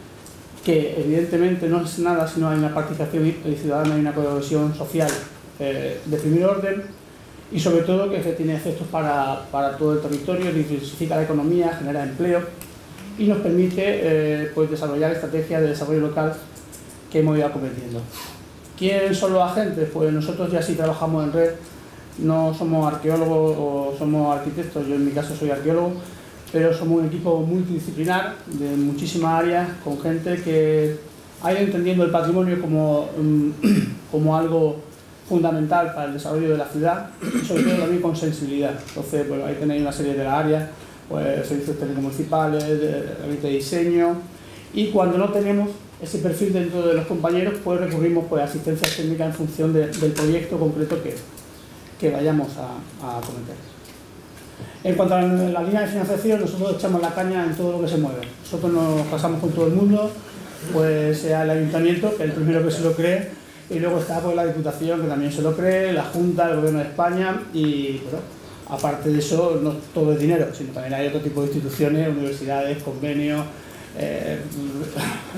que evidentemente no es nada si no hay una participación ciudadana y una cohesión social eh, de primer orden, y sobre todo que tiene efectos para, para todo el territorio, diversifica la economía, genera empleo y nos permite eh, pues desarrollar estrategias de desarrollo local que hemos ido acometiendo. ¿Quiénes son los agentes? Pues nosotros ya sí trabajamos en red, no somos arqueólogos o somos arquitectos, yo en mi caso soy arqueólogo, pero somos un equipo multidisciplinar de muchísimas áreas, con gente que ha ido entendiendo el patrimonio como, como algo fundamental para el desarrollo de la ciudad y sobre todo también con sensibilidad. Entonces, pues, ahí tenéis una serie de las áreas, pues, servicios técnicos municipales, de, de diseño, y cuando no tenemos ese perfil dentro de los compañeros, pues recurrimos pues, a asistencia técnica en función de, del proyecto concreto que, que vayamos a, a acometer. En cuanto a la línea de financiación, nosotros echamos la caña en todo lo que se mueve. Nosotros nos pasamos con todo el mundo, pues sea el ayuntamiento, que es el primero que se lo cree, y luego está pues, la Diputación, que también se lo cree, la Junta, el Gobierno de España, y bueno, aparte de eso, no todo es dinero, sino también hay otro tipo de instituciones, universidades, convenios, eh,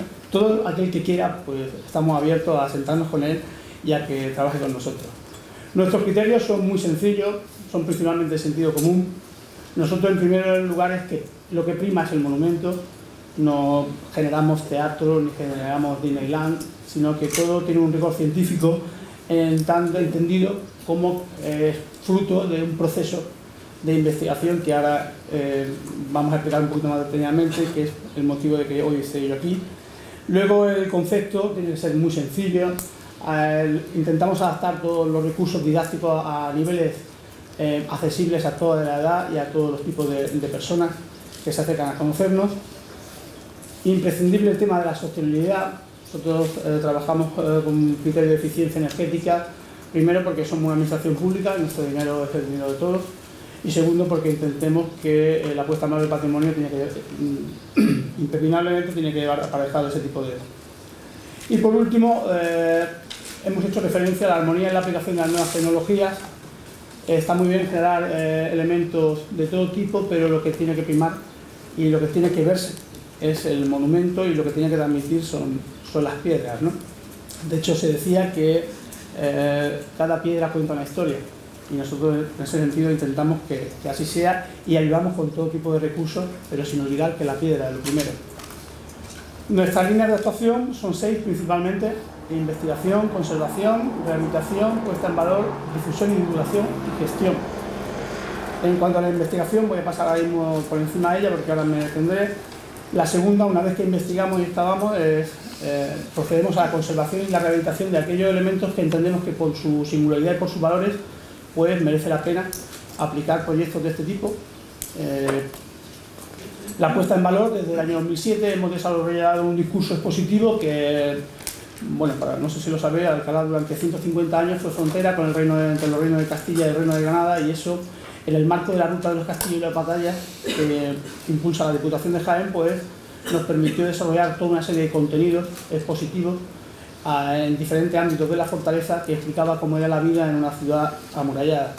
todo aquel que quiera, pues estamos abiertos a sentarnos con él y a que trabaje con nosotros. Nuestros criterios son muy sencillos, son principalmente de sentido común. Nosotros, en primer lugar, es que lo que prima es el monumento. No generamos teatro ni generamos Disneyland, sino que todo tiene un rigor científico, en tanto entendido como eh, fruto de un proceso de investigación que ahora eh, vamos a explicar un poquito más detenidamente, que es el motivo de que hoy esté yo aquí. Luego, el concepto tiene que ser muy sencillo. Eh, intentamos adaptar todos los recursos didácticos a niveles eh, accesibles a toda la edad y a todos los tipos de, de personas que se acercan a conocernos. Imprescindible el tema de la sostenibilidad. Nosotros eh, trabajamos eh, con criterios de eficiencia energética, primero porque somos una administración pública, nuestro dinero es el dinero de todos, y segundo porque intentemos que eh, la puesta en valor del patrimonio tiene que, mm, impepinablemente tiene que llevar aparejado ese tipo de... Y por último, eh, hemos hecho referencia a la armonía en la aplicación de las nuevas tecnologías. Eh, está muy bien generar eh, elementos de todo tipo, pero lo que tiene que primar y lo que tiene que verse es el monumento, y lo que tiene que transmitir son, son las piedras, ¿no? De hecho, se decía que eh, cada piedra cuenta una historia, y nosotros en ese sentido intentamos que, que así sea, y ayudamos con todo tipo de recursos, pero sin olvidar que la piedra es lo primero. Nuestras líneas de actuación son seis principalmente: investigación, conservación, rehabilitación, puesta en valor, difusión y divulgación y gestión. En cuanto a la investigación, voy a pasar ahora mismo por encima de ella porque ahora me detendré. La segunda, una vez que investigamos y estábamos, es, eh, procedemos a la conservación y la rehabilitación de aquellos elementos que entendemos que por su singularidad y por sus valores pues merece la pena aplicar proyectos de este tipo. Eh, la puesta en valor, desde el año dos mil siete hemos desarrollado un discurso expositivo que, bueno, para, no sé si lo sabéis, Alcalá durante ciento cincuenta años fue frontera con el reino de, entre los reinos de Castilla y el reino de Granada, y eso, en el marco de la ruta de los castillos y las batallas que impulsa la Diputación de Jaén, pues nos permitió desarrollar toda una serie de contenidos expositivos a, en diferentes ámbitos de la fortaleza, que explicaba cómo era la vida en una ciudad amurallada.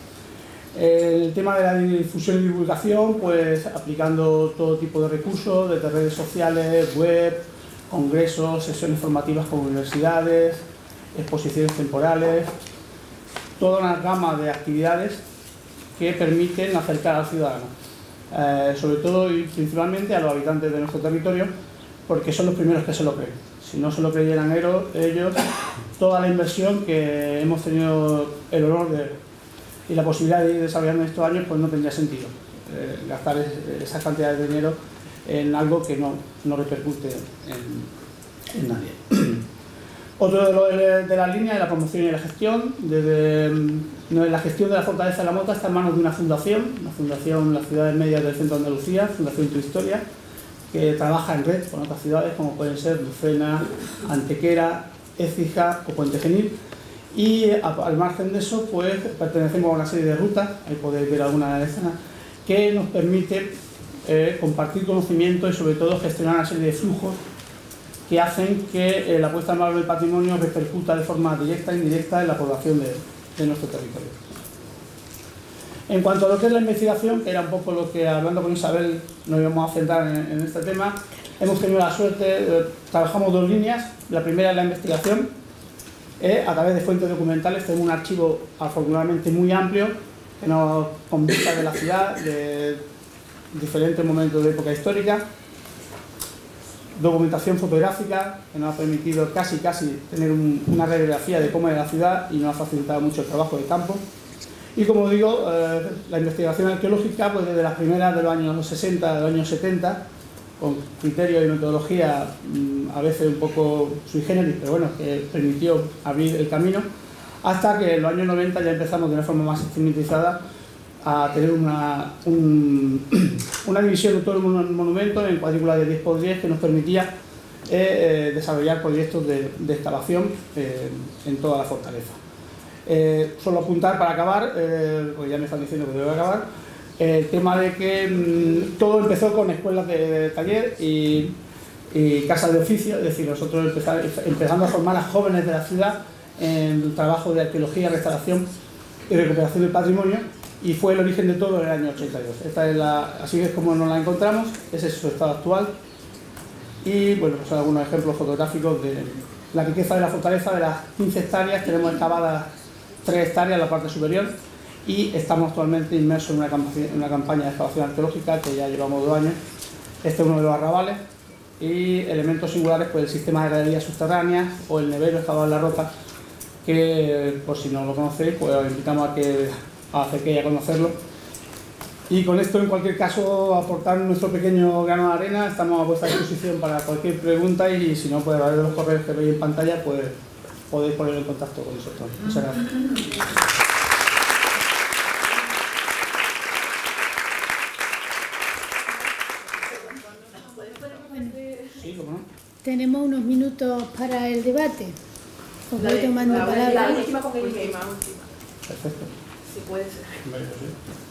El tema de la difusión y divulgación, pues aplicando todo tipo de recursos, desde redes sociales, web, congresos, sesiones formativas con universidades, exposiciones temporales, toda una gama de actividades que permiten acercar al ciudadano, eh, sobre todo y principalmente a los habitantes de nuestro territorio, porque son los primeros que se lo creen. Si no se lo creyeran ellos, toda la inversión que hemos tenido el honor de, y la posibilidad de ir desarrollando en estos años, pues no tendría sentido eh, gastar es, esa cantidad de dinero en algo que no, no repercute en, en nadie. Otro de, lo de, de las líneas es la promoción y la gestión. Desde no, la gestión de la Fortaleza de la Mota está en manos de una fundación, la Fundación Las Ciudades Medias del Centro de Andalucía, Fundación Tu Historia, que trabaja en red con otras ciudades como pueden ser Lucena, Antequera, Écija o Puente Genil. Y a, al margen de eso, pues pertenecemos a una serie de rutas, ahí podéis ver alguna de esas, que nos permite eh, compartir conocimiento y sobre todo gestionar una serie de flujos que hacen que eh, la puesta en valor del patrimonio repercuta de forma directa e indirecta en la población de, de nuestro territorio. En cuanto a lo que es la investigación, que era un poco lo que, hablando con Isabel, nos íbamos a centrar en, en este tema, hemos tenido la suerte, eh, trabajamos dos líneas. La primera es la investigación. Eh, a través de fuentes documentales tenemos un archivo afortunadamente muy amplio que nos convista de la ciudad, de diferentes momentos de época histórica. Documentación fotográfica que nos ha permitido casi casi tener un, una radiografía de cómo era la ciudad y nos ha facilitado mucho el trabajo de campo. Y como digo, eh, la investigación arqueológica, pues desde las primeras de los años sesenta, de los años setenta, con criterios y metodología a veces un poco sui generis, pero bueno, que permitió abrir el camino, hasta que en los años noventa ya empezamos de una forma más sistematizada a tener una, un, una división de todo el monumento en cuadrícula de diez por diez que nos permitía eh, eh, desarrollar proyectos de, de excavación eh, en toda la fortaleza. Eh, solo apuntar para acabar, eh, porque ya me están diciendo que debo acabar, eh, el tema de que mmm, todo empezó con escuelas de, de taller y, y casas de oficio, es decir, nosotros empezar, empezando a formar a jóvenes de la ciudad en el trabajo de arqueología, restauración y recuperación del patrimonio, y fue el origen de todo en el año ochenta y dos. Esta es la, así es como nos la encontramos, ese es su estado actual, y bueno, pues son algunos ejemplos fotográficos de la riqueza de la fortaleza. De las quince hectáreas tenemos excavadas tres hectáreas en la parte superior, y estamos actualmente inmersos en una campaña, en una campaña de excavación arqueológica que ya llevamos dos años. Este es uno de los arrabales, y elementos singulares, pues el sistema de galerías subterráneas o el nevero excavado en la roca, que por si no lo conocéis, pues os invitamos a que a acerquéis a conocerlo. Y con esto, en cualquier caso, aportar nuestro pequeño grano de arena. Estamos a vuestra disposición para cualquier pregunta, y si no, pues a través de los correos que veis en pantalla, pues podéis poner en contacto con nosotros. Muchas gracias. Sí, ¿cómo no? Tenemos unos minutos para el debate. Os voy tomando la, palabra. la última con el última. Perfecto. Si puede ser. Vale, pues sí.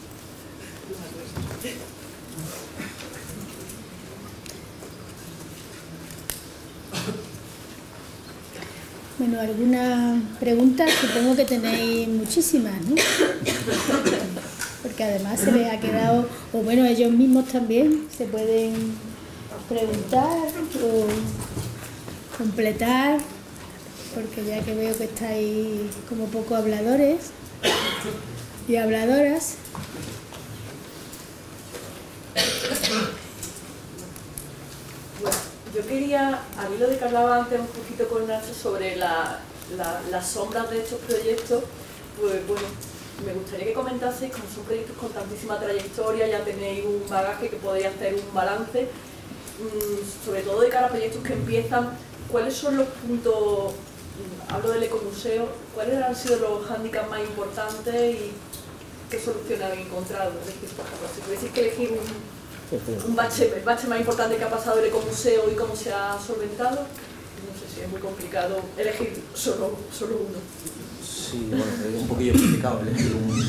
Bueno, algunas preguntas, supongo que tenéis muchísimas, ¿no? Porque además se les ha quedado, o bueno, ellos mismos también se pueden preguntar o completar, porque ya que veo que estáis como poco habladores y habladoras. Bueno, yo quería, a mí lo de que hablaba antes un poquito con Nacho sobre la, la, las sombras de estos proyectos, pues bueno, me gustaría que comentaseis, como son proyectos con tantísima trayectoria, ya tenéis un bagaje que podéis hacer un balance, mmm, sobre todo de cara a proyectos que empiezan, ¿cuáles son los puntos, mmm, hablo del ecomuseo, cuáles han sido los hándicaps más importantes y qué soluciones habéis encontrado? Es decir, por ejemplo, si tuvieseis que elegir un, un bache, el bache más importante que ha pasado el ecomuseo y cómo se ha solventado, no sé si es muy complicado elegir solo, solo uno. Sí, bueno, es un poquillo complicado elegir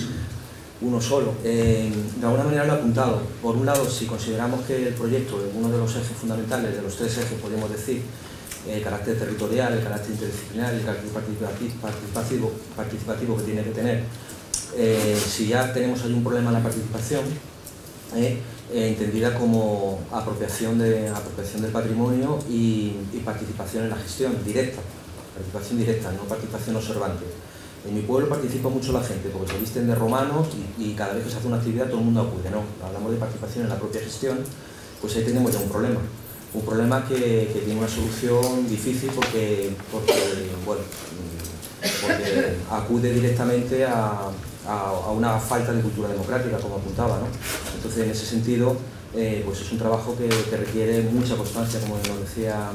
un, uno solo. Eh, de alguna manera lo he apuntado. Por un lado, si consideramos que el proyecto es uno de los ejes fundamentales, de los tres ejes, podríamos decir, el carácter territorial, el carácter interdisciplinar, el carácter participativo, participativo que tiene que tener. Eh, si ya tenemos ahí un problema en la participación, eh, eh, entendida como apropiación, de, apropiación del patrimonio y, y participación en la gestión directa, participación directa, no participación observante. En mi pueblo participa mucho la gente porque se visten de romanos y, y cada vez que se hace una actividad todo el mundo acude, ¿no? Hablamos de participación en la propia gestión, pues ahí tenemos ya un problema. Un problema que, que tiene una solución difícil porque, porque, bueno, porque acude directamente a, a, a una falta de cultura democrática, como apuntaba, ¿no? Entonces, en ese sentido, eh, pues es un trabajo que, que requiere mucha constancia, como nos decía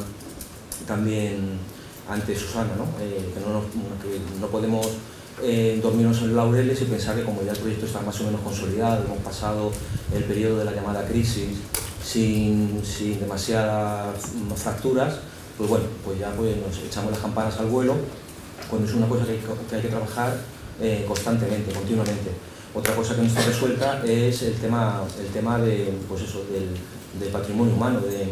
también antes Susana, ¿no? Eh, que, no nos, que no podemos eh, dormirnos en los laureles y pensar que como ya el proyecto está más o menos consolidado, hemos pasado el periodo de la llamada crisis sin, sin demasiadas fracturas, pues bueno, pues ya pues nos echamos las campanas al vuelo, cuando es una cosa que hay que, hay que trabajar eh, constantemente, continuamente. Otra cosa que no está resuelta es el tema, el tema de, pues eso, del, del patrimonio humano, de,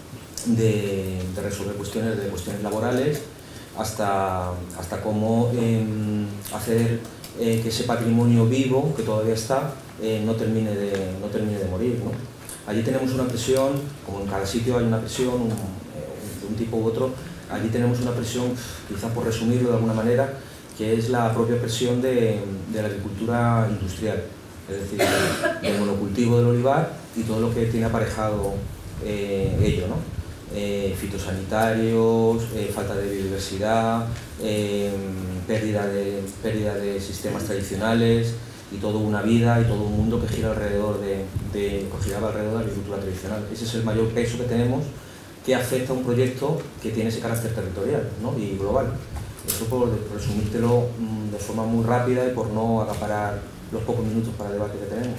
de, de resolver cuestiones, de cuestiones laborales, hasta, hasta cómo eh, hacer eh, que ese patrimonio vivo, que todavía está, eh, no, termine de, no termine de morir, ¿no? Allí tenemos una presión, como en cada sitio hay una presión, un, de un tipo u otro, allí tenemos una presión, quizás por resumirlo de alguna manera, que es la propia presión de, de la agricultura industrial, es decir, del monocultivo del olivar y todo lo que tiene aparejado eh, ello, ¿no? Eh, fitosanitarios, eh, falta de biodiversidad, eh, pérdida, de, pérdida de sistemas tradicionales y toda una vida y todo un mundo que gira alrededor de, de, que giraba alrededor de la agricultura tradicional. Ese es el mayor peso que tenemos que afecta a un proyecto que tiene ese carácter territorial, ¿no? Y global. Eso por resumírtelo de forma muy rápida y por no acaparar los pocos minutos para el debate que tenemos.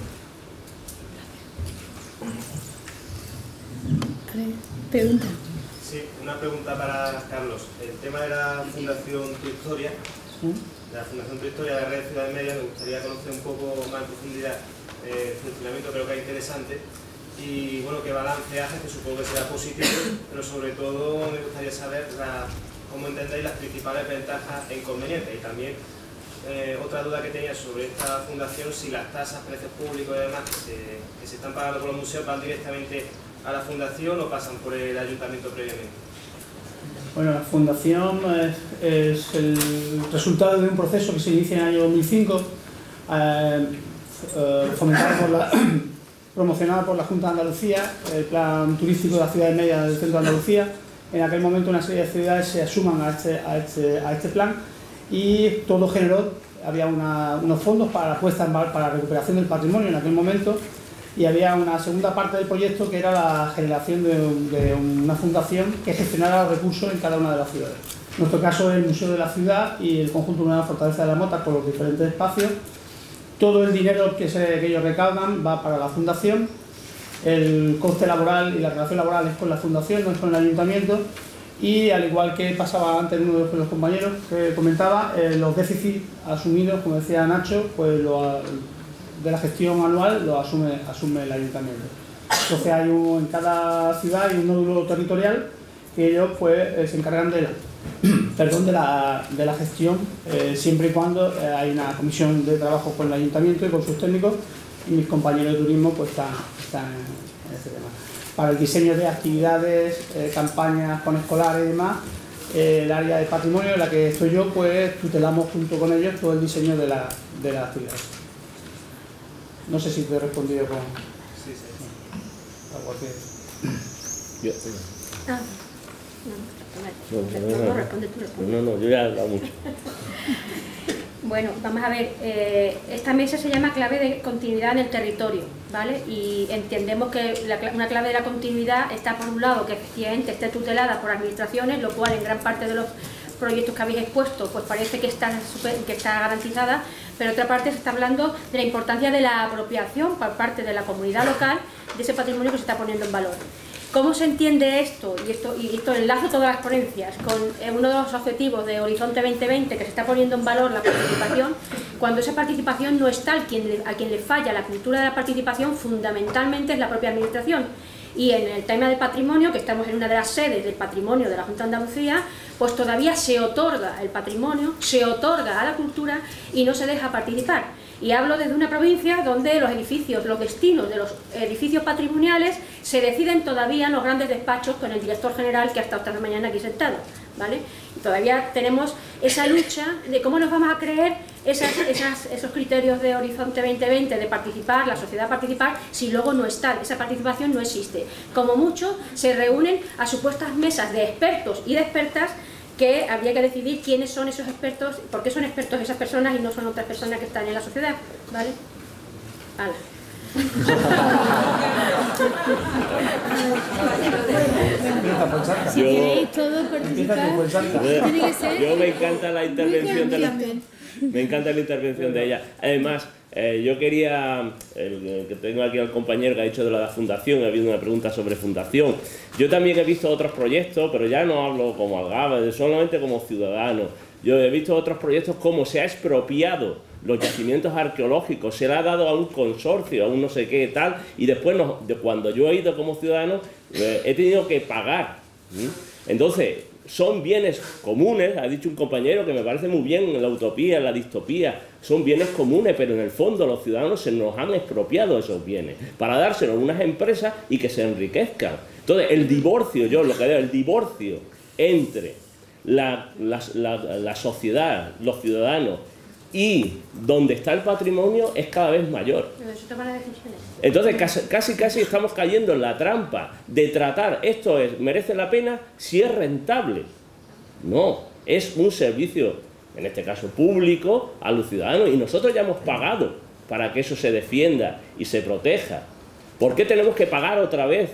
Pregunta. Sí, una pregunta para Carlos. El tema de la Fundación Tu Historia, ¿Sí? de la Fundación Tu Historia de la Red Ciudad Media, me gustaría conocer un poco más en profundidad el funcionamiento, creo que es interesante. Y bueno, qué balance hace, que supongo que será positivo, pero sobre todo me gustaría saber la, cómo entendéis las principales ventajas e inconvenientes. Y también eh, otra duda que tenía sobre esta fundación, si las tasas, precios públicos y demás que se, que se están pagando por los museos van directamente a la fundación o pasan por el ayuntamiento previamente. Bueno, la fundación es, es el resultado de un proceso que se inicia en el año dos mil cinco, eh, eh, fomentado por la, promocionado por la Junta de Andalucía, el plan turístico de la ciudad media del centro de Andalucía. En aquel momento una serie de ciudades se asuman a este, a este, a este plan y todo generó, había una, unos fondos para la puesta en valor, para la recuperación del patrimonio en aquel momento, y había una segunda parte del proyecto que era la generación de, de una fundación que gestionara los recursos en cada una de las ciudades. En nuestro caso el Museo de la Ciudad y el conjunto de la Fortaleza de la Mota por los diferentes espacios. Todo el dinero que, se, que ellos recaudan va para la fundación. El coste laboral y la relación laboral es con la fundación, no es con el ayuntamiento. Y al igual que pasaba antes uno de los compañeros que comentaba, eh, los déficits asumidos, como decía Nacho, pues lo, de la gestión anual lo asume, asume el ayuntamiento. Entonces hay un, en cada ciudad hay un nódulo territorial que ellos pues, eh, se encargan de la, perdón, de la, de la gestión, eh, siempre y cuando eh, hay una comisión de trabajo con el ayuntamiento y con sus técnicos, y mis compañeros de turismo pues, están, están en este tema. Para el diseño de actividades, eh, campañas con escolares y demás, eh, el área de patrimonio en la que estoy yo, pues tutelamos junto con ellos todo el diseño de la, de la actividad. No sé si te he respondido con... Sí, sí. Algo así. Yo, Ah, no, no, no, no, responde tú, responde. no, no, yo ya he hablado mucho. Bueno, vamos a ver, eh, esta mesa se llama clave de continuidad en el territorio, ¿vale? Y entendemos que la, una clave de la continuidad está por un lado que efectivamente esté tutelada por administraciones, lo cual en gran parte de los proyectos que habéis expuesto pues parece que está, super, que está garantizada, pero otra parte se está hablando de la importancia de la apropiación por parte de la comunidad local de ese patrimonio que se está poniendo en valor. ¿Cómo se entiende esto? Y esto, y esto enlazo todas las ponencias con uno de los objetivos de Horizonte veinte veinte, que se está poniendo en valor la participación, cuando esa participación no es tal, quien le, a quien le falla la cultura de la participación fundamentalmente es la propia administración. Y en el tema del patrimonio, que estamos en una de las sedes del patrimonio de la Junta de Andalucía, pues todavía se otorga el patrimonio, se otorga a la cultura y no se deja participar. Y hablo desde una provincia donde los edificios, los destinos de los edificios patrimoniales se deciden todavía en los grandes despachos con el director general que ha estado esta mañana aquí sentado, ¿vale? Y todavía tenemos esa lucha de cómo nos vamos a creer esas, esas, esos criterios de Horizonte veinte veinte de participar, la sociedad participar, si luego no es tal, esa participación no existe. Como mucho se reúnen a supuestas mesas de expertos y de expertas que habría que decidir quiénes son esos expertos, por qué son expertos esas personas y no son otras personas que están en la sociedad, ¿vale? Vale. Si queréis todos participar, tiene que ser... Yo me encanta la intervención de la, me encanta la intervención de ella. Además, eh, yo quería, el, que tengo aquí al compañero que ha dicho de la fundación, ha habido una pregunta sobre fundación. Yo también he visto otros proyectos, pero ya no hablo como Algaba, solamente como ciudadano. Yo he visto otros proyectos como se ha expropiado los yacimientos arqueológicos, se le ha dado a un consorcio, a un no sé qué tal, y después no, de cuando yo he ido como ciudadano eh, he tenido que pagar. ¿sí? Entonces, son bienes comunes, ha dicho un compañero que me parece muy bien en la utopía, en la distopía, son bienes comunes, pero en el fondo los ciudadanos se nos han expropiado esos bienes para dárselos a unas empresas y que se enriquezcan. Entonces, el divorcio, yo lo que veo, el divorcio entre la, la, la, la sociedad, los ciudadanos, y donde está el patrimonio es cada vez mayor. Entonces casi, casi casi estamos cayendo en la trampa de tratar esto es, merece la pena si es rentable. No, es un servicio, en este caso público, a los ciudadanos, y nosotros ya hemos pagado para que eso se defienda y se proteja. ¿Por qué tenemos que pagar otra vez?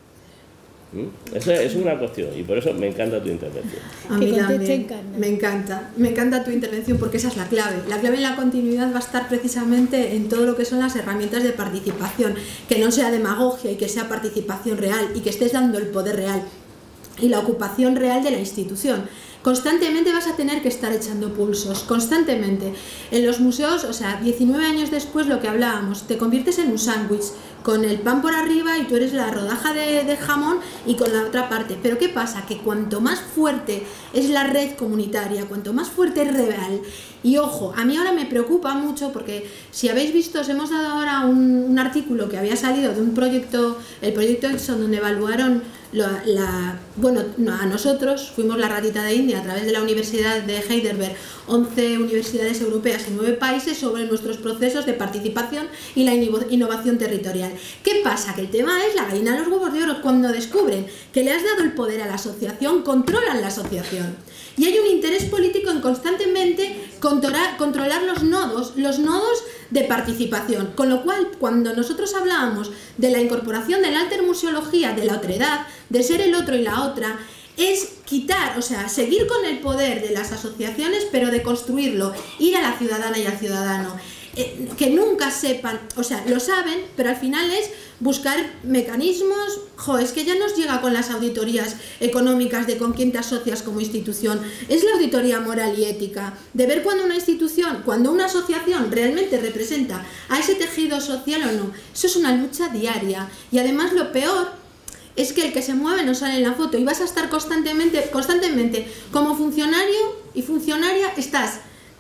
Esa es una cuestión y por eso me encanta tu intervención. A mí también me encanta, me encanta tu intervención porque esa es la clave. La clave en la continuidad va a estar precisamente en todo lo que son las herramientas de participación, que no sea demagogia y que sea participación real y que estés dando el poder real y la ocupación real de la institución. Constantemente vas a tener que estar echando pulsos, constantemente. En los museos, o sea, diecinueve años después, lo que hablábamos, te conviertes en un sándwich, con el pan por arriba y tú eres la rodaja de, de jamón y con la otra parte. Pero ¿qué pasa? Que cuanto más fuerte es la red comunitaria, cuanto más fuerte es real, y ojo, a mí ahora me preocupa mucho porque si habéis visto, os hemos dado ahora un, un artículo que había salido de un proyecto, el proyecto Exxon, donde evaluaron La, la, bueno, a nosotros fuimos la ratita de India a través de la Universidad de Heidelberg, once universidades europeas y nueve países sobre nuestros procesos de participación y la innovación territorial. ¿Qué pasa? Que el tema es la gallina de los huevos de oro. Cuando descubren que le has dado el poder a la asociación, controlan la asociación. Y hay un interés político en constantemente controlar, controlar los nodos, los nodos de participación. Con lo cual, cuando nosotros hablábamos de la incorporación de la altermuseología, de la otredad, de ser el otro y la otra, es quitar, o sea, seguir con el poder de las asociaciones, pero de construirlo, ir a la ciudadana y al ciudadano. Eh, que nunca sepan, o sea, lo saben, pero al final es buscar mecanismos. Jo, es que ya nos llega con las auditorías económicas de con quién te asocias como institución. Es la auditoría moral y ética, de ver cuando una institución, cuando una asociación realmente representa a ese tejido social o no. Eso es una lucha diaria. Y además lo peor es que el que se mueve no sale en la foto y vas a estar constantemente, constantemente como funcionario y funcionaria estás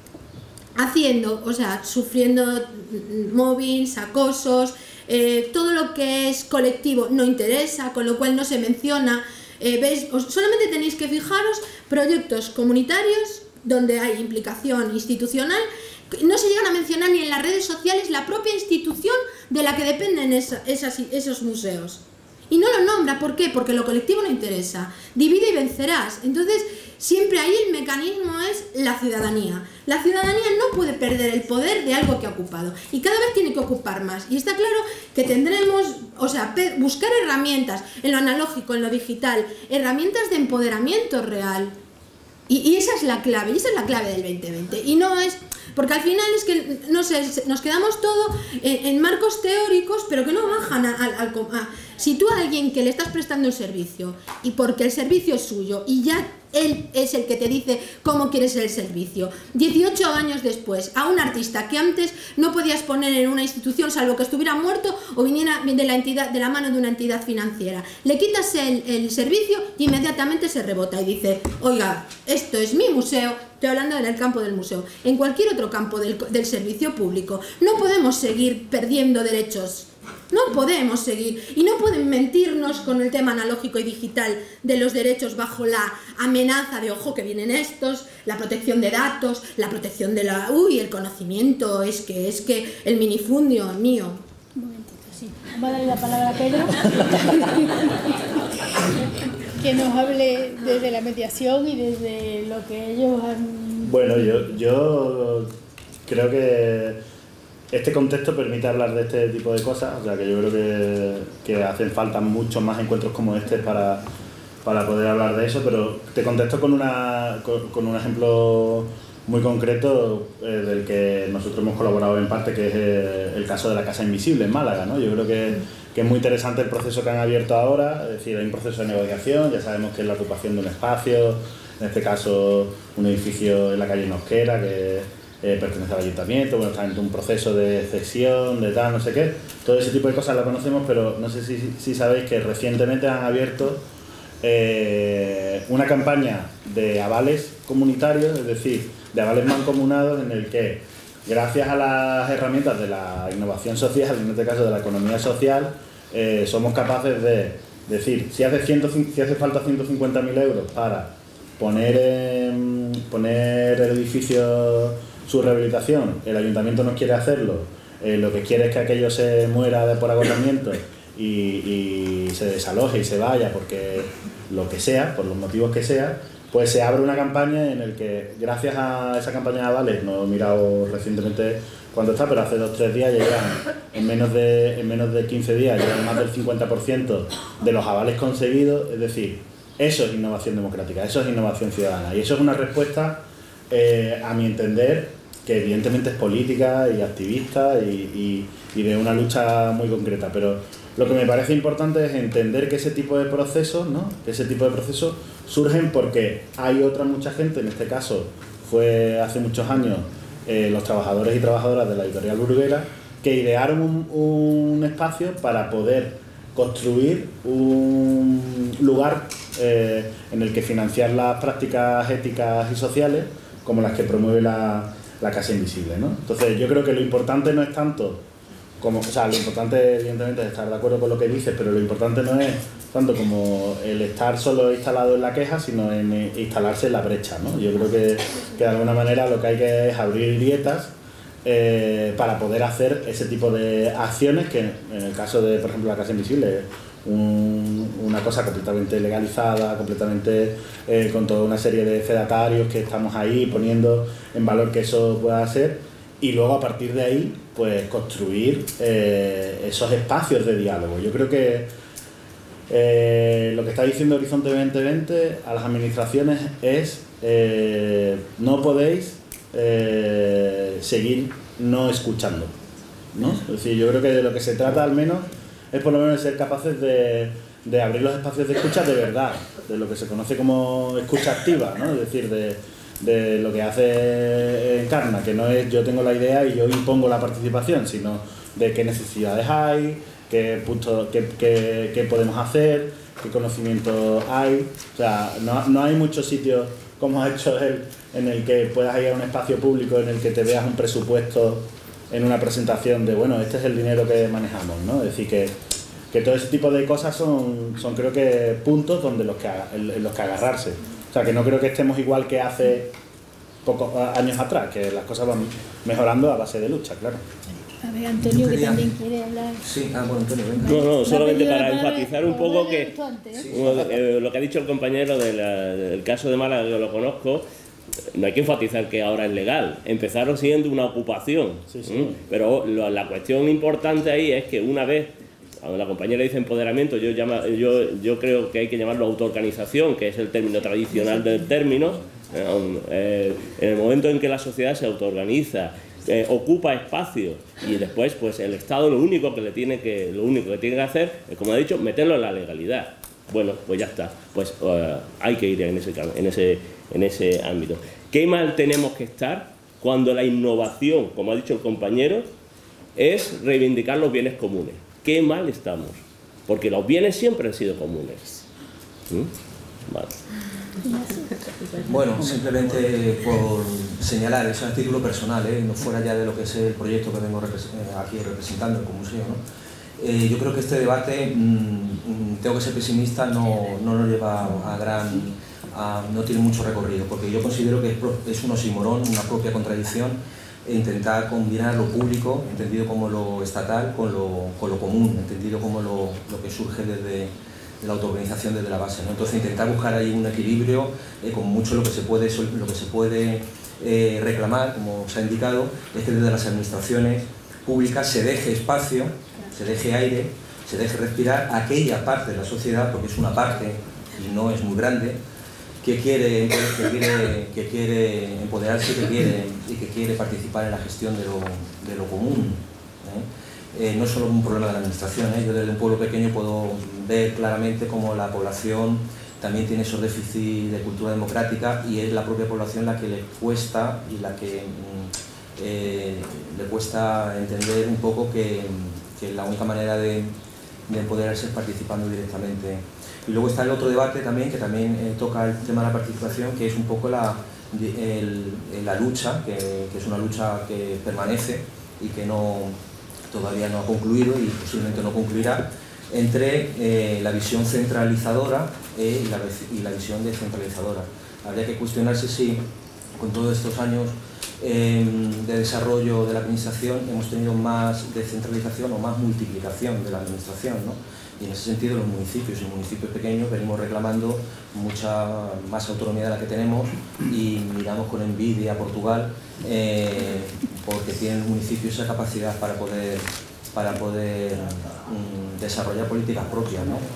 haciendo, o sea, sufriendo mobbings, acosos, eh, todo lo que es colectivo no interesa, con lo cual no se menciona. Eh, ¿veis? Os, solamente tenéis que fijaros proyectos comunitarios donde hay implicación institucional. No se llegan a mencionar ni en las redes sociales la propia institución de la que dependen esa, esas, esos museos. Y no lo nombra, ¿por qué? Porque lo colectivo no interesa. Divide y vencerás. Entonces, siempre ahí el mecanismo es la ciudadanía. La ciudadanía no puede perder el poder de algo que ha ocupado. Y cada vez tiene que ocupar más. Y está claro que tendremos, o sea, buscar herramientas en lo analógico, en lo digital, herramientas de empoderamiento real. Y, y esa es la clave, y esa es la clave del veinte veinte. Y no es... Porque al final es que, no sé, nos quedamos todo en, en marcos teóricos, pero que no bajan al... al a, si tú a alguien que le estás prestando el servicio, y porque el servicio es suyo, y ya él es el que te dice cómo quieres el servicio, dieciocho años después, a un artista que antes no podías poner en una institución salvo que estuviera muerto o viniera de la, entidad, de la mano de una entidad financiera, le quitas el, el servicio y inmediatamente se rebota y dice, oiga, esto es mi museo. Estoy hablando en el campo del museo. En cualquier otro campo del, del servicio público no podemos seguir perdiendo derechos. No podemos seguir. Y no pueden mentirnos con el tema analógico y digital de los derechos bajo la amenaza de, ojo, que vienen estos, la protección de datos, la protección de la... Uy, el conocimiento, es que, es que el minifundio mío. Un momentito, sí. Vamos a darle la palabra a Pedro. Que nos hable desde la mediación y desde lo que ellos han... Bueno, yo, yo creo que este contexto permite hablar de este tipo de cosas, o sea que yo creo que, que hacen falta muchos más encuentros como este para, para poder hablar de eso, pero te contesto con, una, con, con un ejemplo muy concreto eh, del que nosotros hemos colaborado en parte, que es eh, el caso de la Casa Invisible en Málaga, ¿no? Yo creo que, que es muy interesante el proceso que han abierto ahora, es decir, hay un proceso de negociación, ya sabemos que es la ocupación de un espacio, en este caso un edificio en la calle Nosquera que eh, pertenece al ayuntamiento, bueno, está en un proceso de cesión, de tal, no sé qué, todo ese tipo de cosas la conocemos, pero no sé si, si sabéis que recientemente han abierto eh, una campaña de avales comunitarios, es decir, de avales mancomunados en el que, gracias a las herramientas de la innovación social, en este caso de la economía social, eh, somos capaces de decir, si hace, ciento, si hace falta ciento cincuenta mil euros para poner, eh, poner el edificio su rehabilitación, el ayuntamiento no quiere hacerlo, eh, lo que quiere es que aquello se muera de, por agotamiento y, y se desaloje y se vaya porque lo que sea, por los motivos que sea, pues se abre una campaña en el que, gracias a esa campaña de avales, no he mirado recientemente cuándo está, pero hace dos o tres días llegan, en menos de, en menos de quince días, llegan más del cincuenta por ciento de los avales conseguidos, es decir, eso es innovación democrática, eso es innovación ciudadana, y eso es una respuesta, eh, a mi entender, que evidentemente es política y activista y, y, y de una lucha muy concreta, pero lo que me parece importante es entender que ese tipo de procesos, ¿no? que ese tipo de procesos surgen porque hay otra mucha gente, en este caso fue hace muchos años eh, los trabajadores y trabajadoras de la editorial Bruguera, que idearon un, un espacio para poder construir un lugar eh, en el que financiar las prácticas éticas y sociales como las que promueve la, la Casa Invisible, ¿no? Entonces yo creo que lo importante no es tanto como, o sea, lo importante evidentemente es estar de acuerdo con lo que dices, pero lo importante no es tanto como el estar solo instalado en la queja, sino en instalarse en la brecha, ¿no? Yo creo que, que de alguna manera lo que hay que es abrir grietas eh, para poder hacer ese tipo de acciones que, en el caso de, por ejemplo, la Casa Invisible, un, una cosa completamente legalizada, completamente eh, con toda una serie de fedatarios que estamos ahí poniendo en valor que eso pueda ser, y luego a partir de ahí pues construir eh, esos espacios de diálogo. Yo creo que eh, lo que está diciendo Horizonte veinte veinte a las administraciones es eh, no podéis eh, seguir no escuchando, ¿no? Es decir, yo creo que de lo que se trata al menos es por lo menos de ser capaces de, de abrir los espacios de escucha de verdad, de lo que se conoce como escucha activa, ¿no? Es decir, de, de lo que hace Encarna, que no es yo tengo la idea y yo impongo la participación, sino de qué necesidades hay, qué, punto, qué, qué, qué podemos hacer, qué conocimiento hay. O sea, no, no hay muchos sitios, como ha hecho él, en el que puedas ir a un espacio público en el que te veas un presupuesto en una presentación de, bueno, este es el dinero que manejamos, ¿no? Es decir, que, que todo ese tipo de cosas son, son creo que puntos donde los que, en los que agarrarse. O sea, que no creo que estemos igual que hace pocos años atrás, que las cosas van mejorando a base de lucha, claro. A ver, Antonio, que también quiere hablar. Sí, ah, bueno, Antonio, venga. No, no, solamente para para enfatizar ver, un poco para que ver esto antes, ¿eh? uno de- eh, lo que ha dicho el compañero de la- del caso de Málaga, que lo conozco, no hay que enfatizar que ahora es legal, empezaron siendo una ocupación, Sí, sí. ¿m? Pero lo- la cuestión importante ahí es que una vez, cuando la compañera dice empoderamiento, yo, llama, yo, yo creo que hay que llamarlo autoorganización, que es el término tradicional del término, eh, eh, en el momento en que la sociedad se autoorganiza, eh, ocupa espacio y después pues el Estado lo único que le tiene que, lo único que tiene que hacer es, como he dicho, meterlo en la legalidad. Bueno, pues ya está, pues uh, hay que ir en ese, en, ese, en ese ámbito. ¿Qué mal tenemos que estar cuando la innovación, como ha dicho el compañero, es reivindicar los bienes comunes? ¿Qué mal estamos? Porque los bienes siempre han sido comunes. ¿Mm? Vale. Bueno, simplemente por señalar, eso es a título personal, ¿eh? No fuera ya de lo que es el proyecto que vengo repres aquí representando, el Comuseo, ¿no? Eh, yo creo que este debate, mmm, tengo que ser pesimista, no, no nos lleva a gran... A, no tiene mucho recorrido, porque yo considero que es, pro, es un oxímoron, una propia contradicción, e intentar combinar lo público, entendido como lo estatal, con lo, con lo común, entendido como lo, lo que surge desde de la autoorganización desde la base, ¿no? Entonces intentar buscar ahí un equilibrio, eh, con mucho lo que se puede, lo que se puede eh, reclamar, como se ha indicado, es que desde las administraciones públicas se deje espacio, se deje aire, se deje respirar a aquella parte de la sociedad, porque es una parte y no es muy grande, que quiere, que quiere, que quiere empoderarse que quiere, y que quiere participar en la gestión de lo, de lo común. ¿eh? Eh, no es solo un problema de la administración, ¿eh? Yo desde un pueblo pequeño puedo ver claramente cómo la población también tiene esos déficits de cultura democrática y es la propia población la que le cuesta y la que eh, le cuesta entender un poco que, que la única manera de, de empoderarse es participando directamente. Y luego está el otro debate también, que también eh, toca el tema de la participación, que es un poco la, el, la lucha, que, que es una lucha que permanece y que no, todavía no ha concluido y posiblemente no concluirá, entre eh, la visión centralizadora eh, y, la, y la visión descentralizadora. Habría que cuestionarse si con todos estos años eh, de desarrollo de la administración hemos tenido más descentralización o más multiplicación de la administración, ¿no? Y en ese sentido los municipios y municipios pequeños venimos reclamando mucha más autonomía de la que tenemos y miramos con envidia a Portugal eh, porque tienen municipios esa capacidad para poder, para poder mm, desarrollar políticas propias, ¿no?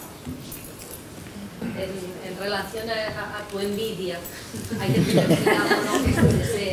En, en relación a, a tu envidia, hay que tener cuidado, ¿no?, que se desea.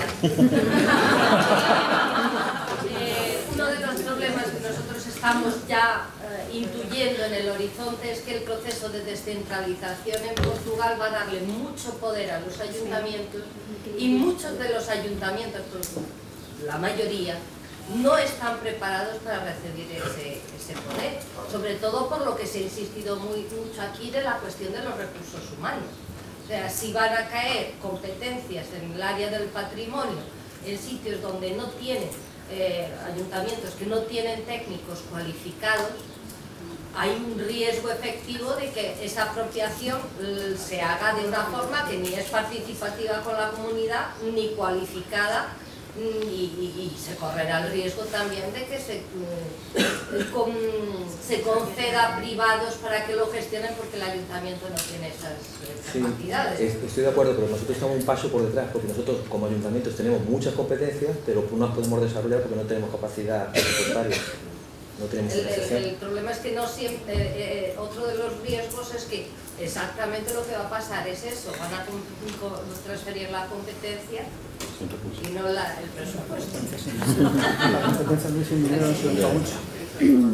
eh, uno de los problemas que nosotros estamos ya eh, intuyendo en el horizonte es que el proceso de descentralización en Portugal va a darle mucho poder a los ayuntamientos y muchos de los ayuntamientos, pues, la mayoría, no están preparados para recibir ese, ese poder, sobre todo por lo que se ha insistido muy, mucho aquí de la cuestión de los recursos humanos. O sea, si van a caer competencias en el área del patrimonio en sitios donde no tienen eh, ayuntamientos que no tienen técnicos cualificados, hay un riesgo efectivo de que esa apropiación eh, se haga de una forma que ni es participativa con la comunidad, ni cualificada, y, y, y se correrá el riesgo también de que se, eh, con, se conceda a privados para que lo gestionen, porque el ayuntamiento no tiene esas sí, capacidades. Estoy de acuerdo, pero nosotros estamos un paso por detrás, porque nosotros como ayuntamientos tenemos muchas competencias, pero no las podemos desarrollar porque no tenemos capacidad presupuestaria. No tenemos el, el, el problema es que no siempre, eh, eh, otro de los riesgos es que exactamente lo que va a pasar es eso, van a transferir la competencia y no la, el presupuesto. La competencia no es un dinero, se lo mucho.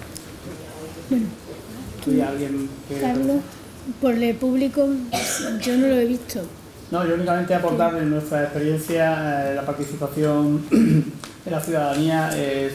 ¿Tú y alguien que... Carlos, por el público, yo no lo he visto. No, yo únicamente aportar de nuestra experiencia, eh, la participación de la ciudadanía es,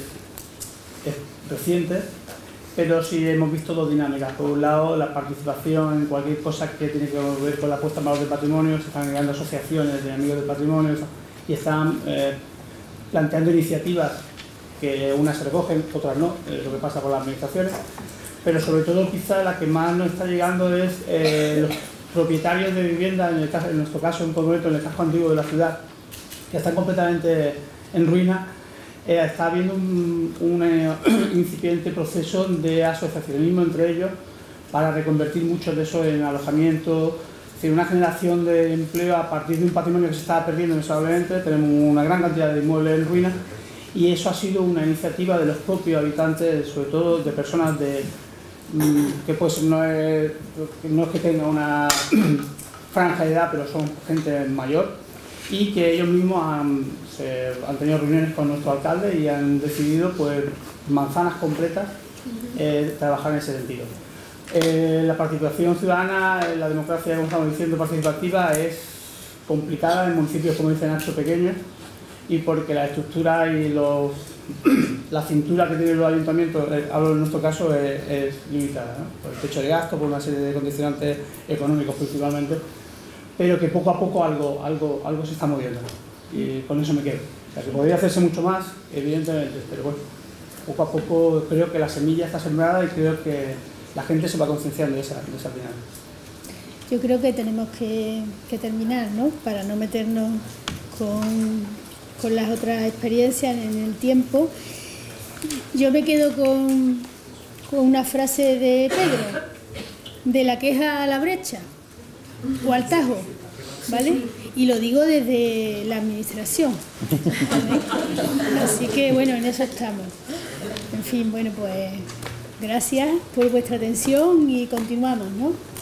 es reciente, pero sí hemos visto dos dinámicas. Por un lado, la participación en cualquier cosa que tiene que ver con la puesta en valor del patrimonio, se están creando asociaciones de amigos del patrimonio y están eh, planteando iniciativas que unas se recogen, otras no, es lo que pasa con las administraciones, pero sobre todo quizá la que más nos está llegando es eh, los propietarios de vivienda, en, el caso, en nuestro caso en concreto, en el casco antiguo de la ciudad, que están completamente en ruina. Eh, está habiendo un, un eh, incipiente proceso de asociacionismo entre ellos para reconvertir muchos de eso en alojamiento, es decir, una generación de empleo a partir de un patrimonio que se estaba perdiendo inexorablemente. Tenemos una gran cantidad de inmuebles en ruina y eso ha sido una iniciativa de los propios habitantes, sobre todo de personas de, que pues no es, no es que tenga una franja de edad, pero son gente mayor, y que ellos mismos han, se, han tenido reuniones con nuestro alcalde y han decidido, pues, manzanas completas, eh, trabajar en ese sentido. Eh, la participación ciudadana, la democracia, como estamos diciendo, participativa, es complicada en municipios, como dice Nacho, pequeños, y porque la estructura y los, la cintura que tienen los ayuntamientos, eh, hablo en nuestro caso, es, es limitada, ¿no? Por el techo de gasto, por una serie de condicionantes económicos principalmente, pero que poco a poco algo, algo, algo se está moviendo, y con eso me quedo. O sea, que podría hacerse mucho más, evidentemente, pero bueno, poco a poco creo que la semilla está sembrada y creo que la gente se va concienciando de esa, de esa final. Yo creo que tenemos que, que terminar, ¿no? Para no meternos con, con las otras experiencias en el tiempo. Yo me quedo con, con una frase de Pedro, de la queja a la brecha o al tajo, ¿vale? Y lo digo desde la administración, ¿vale? Así que bueno, en eso estamos. En fin, bueno, pues gracias por vuestra atención y continuamos, ¿no?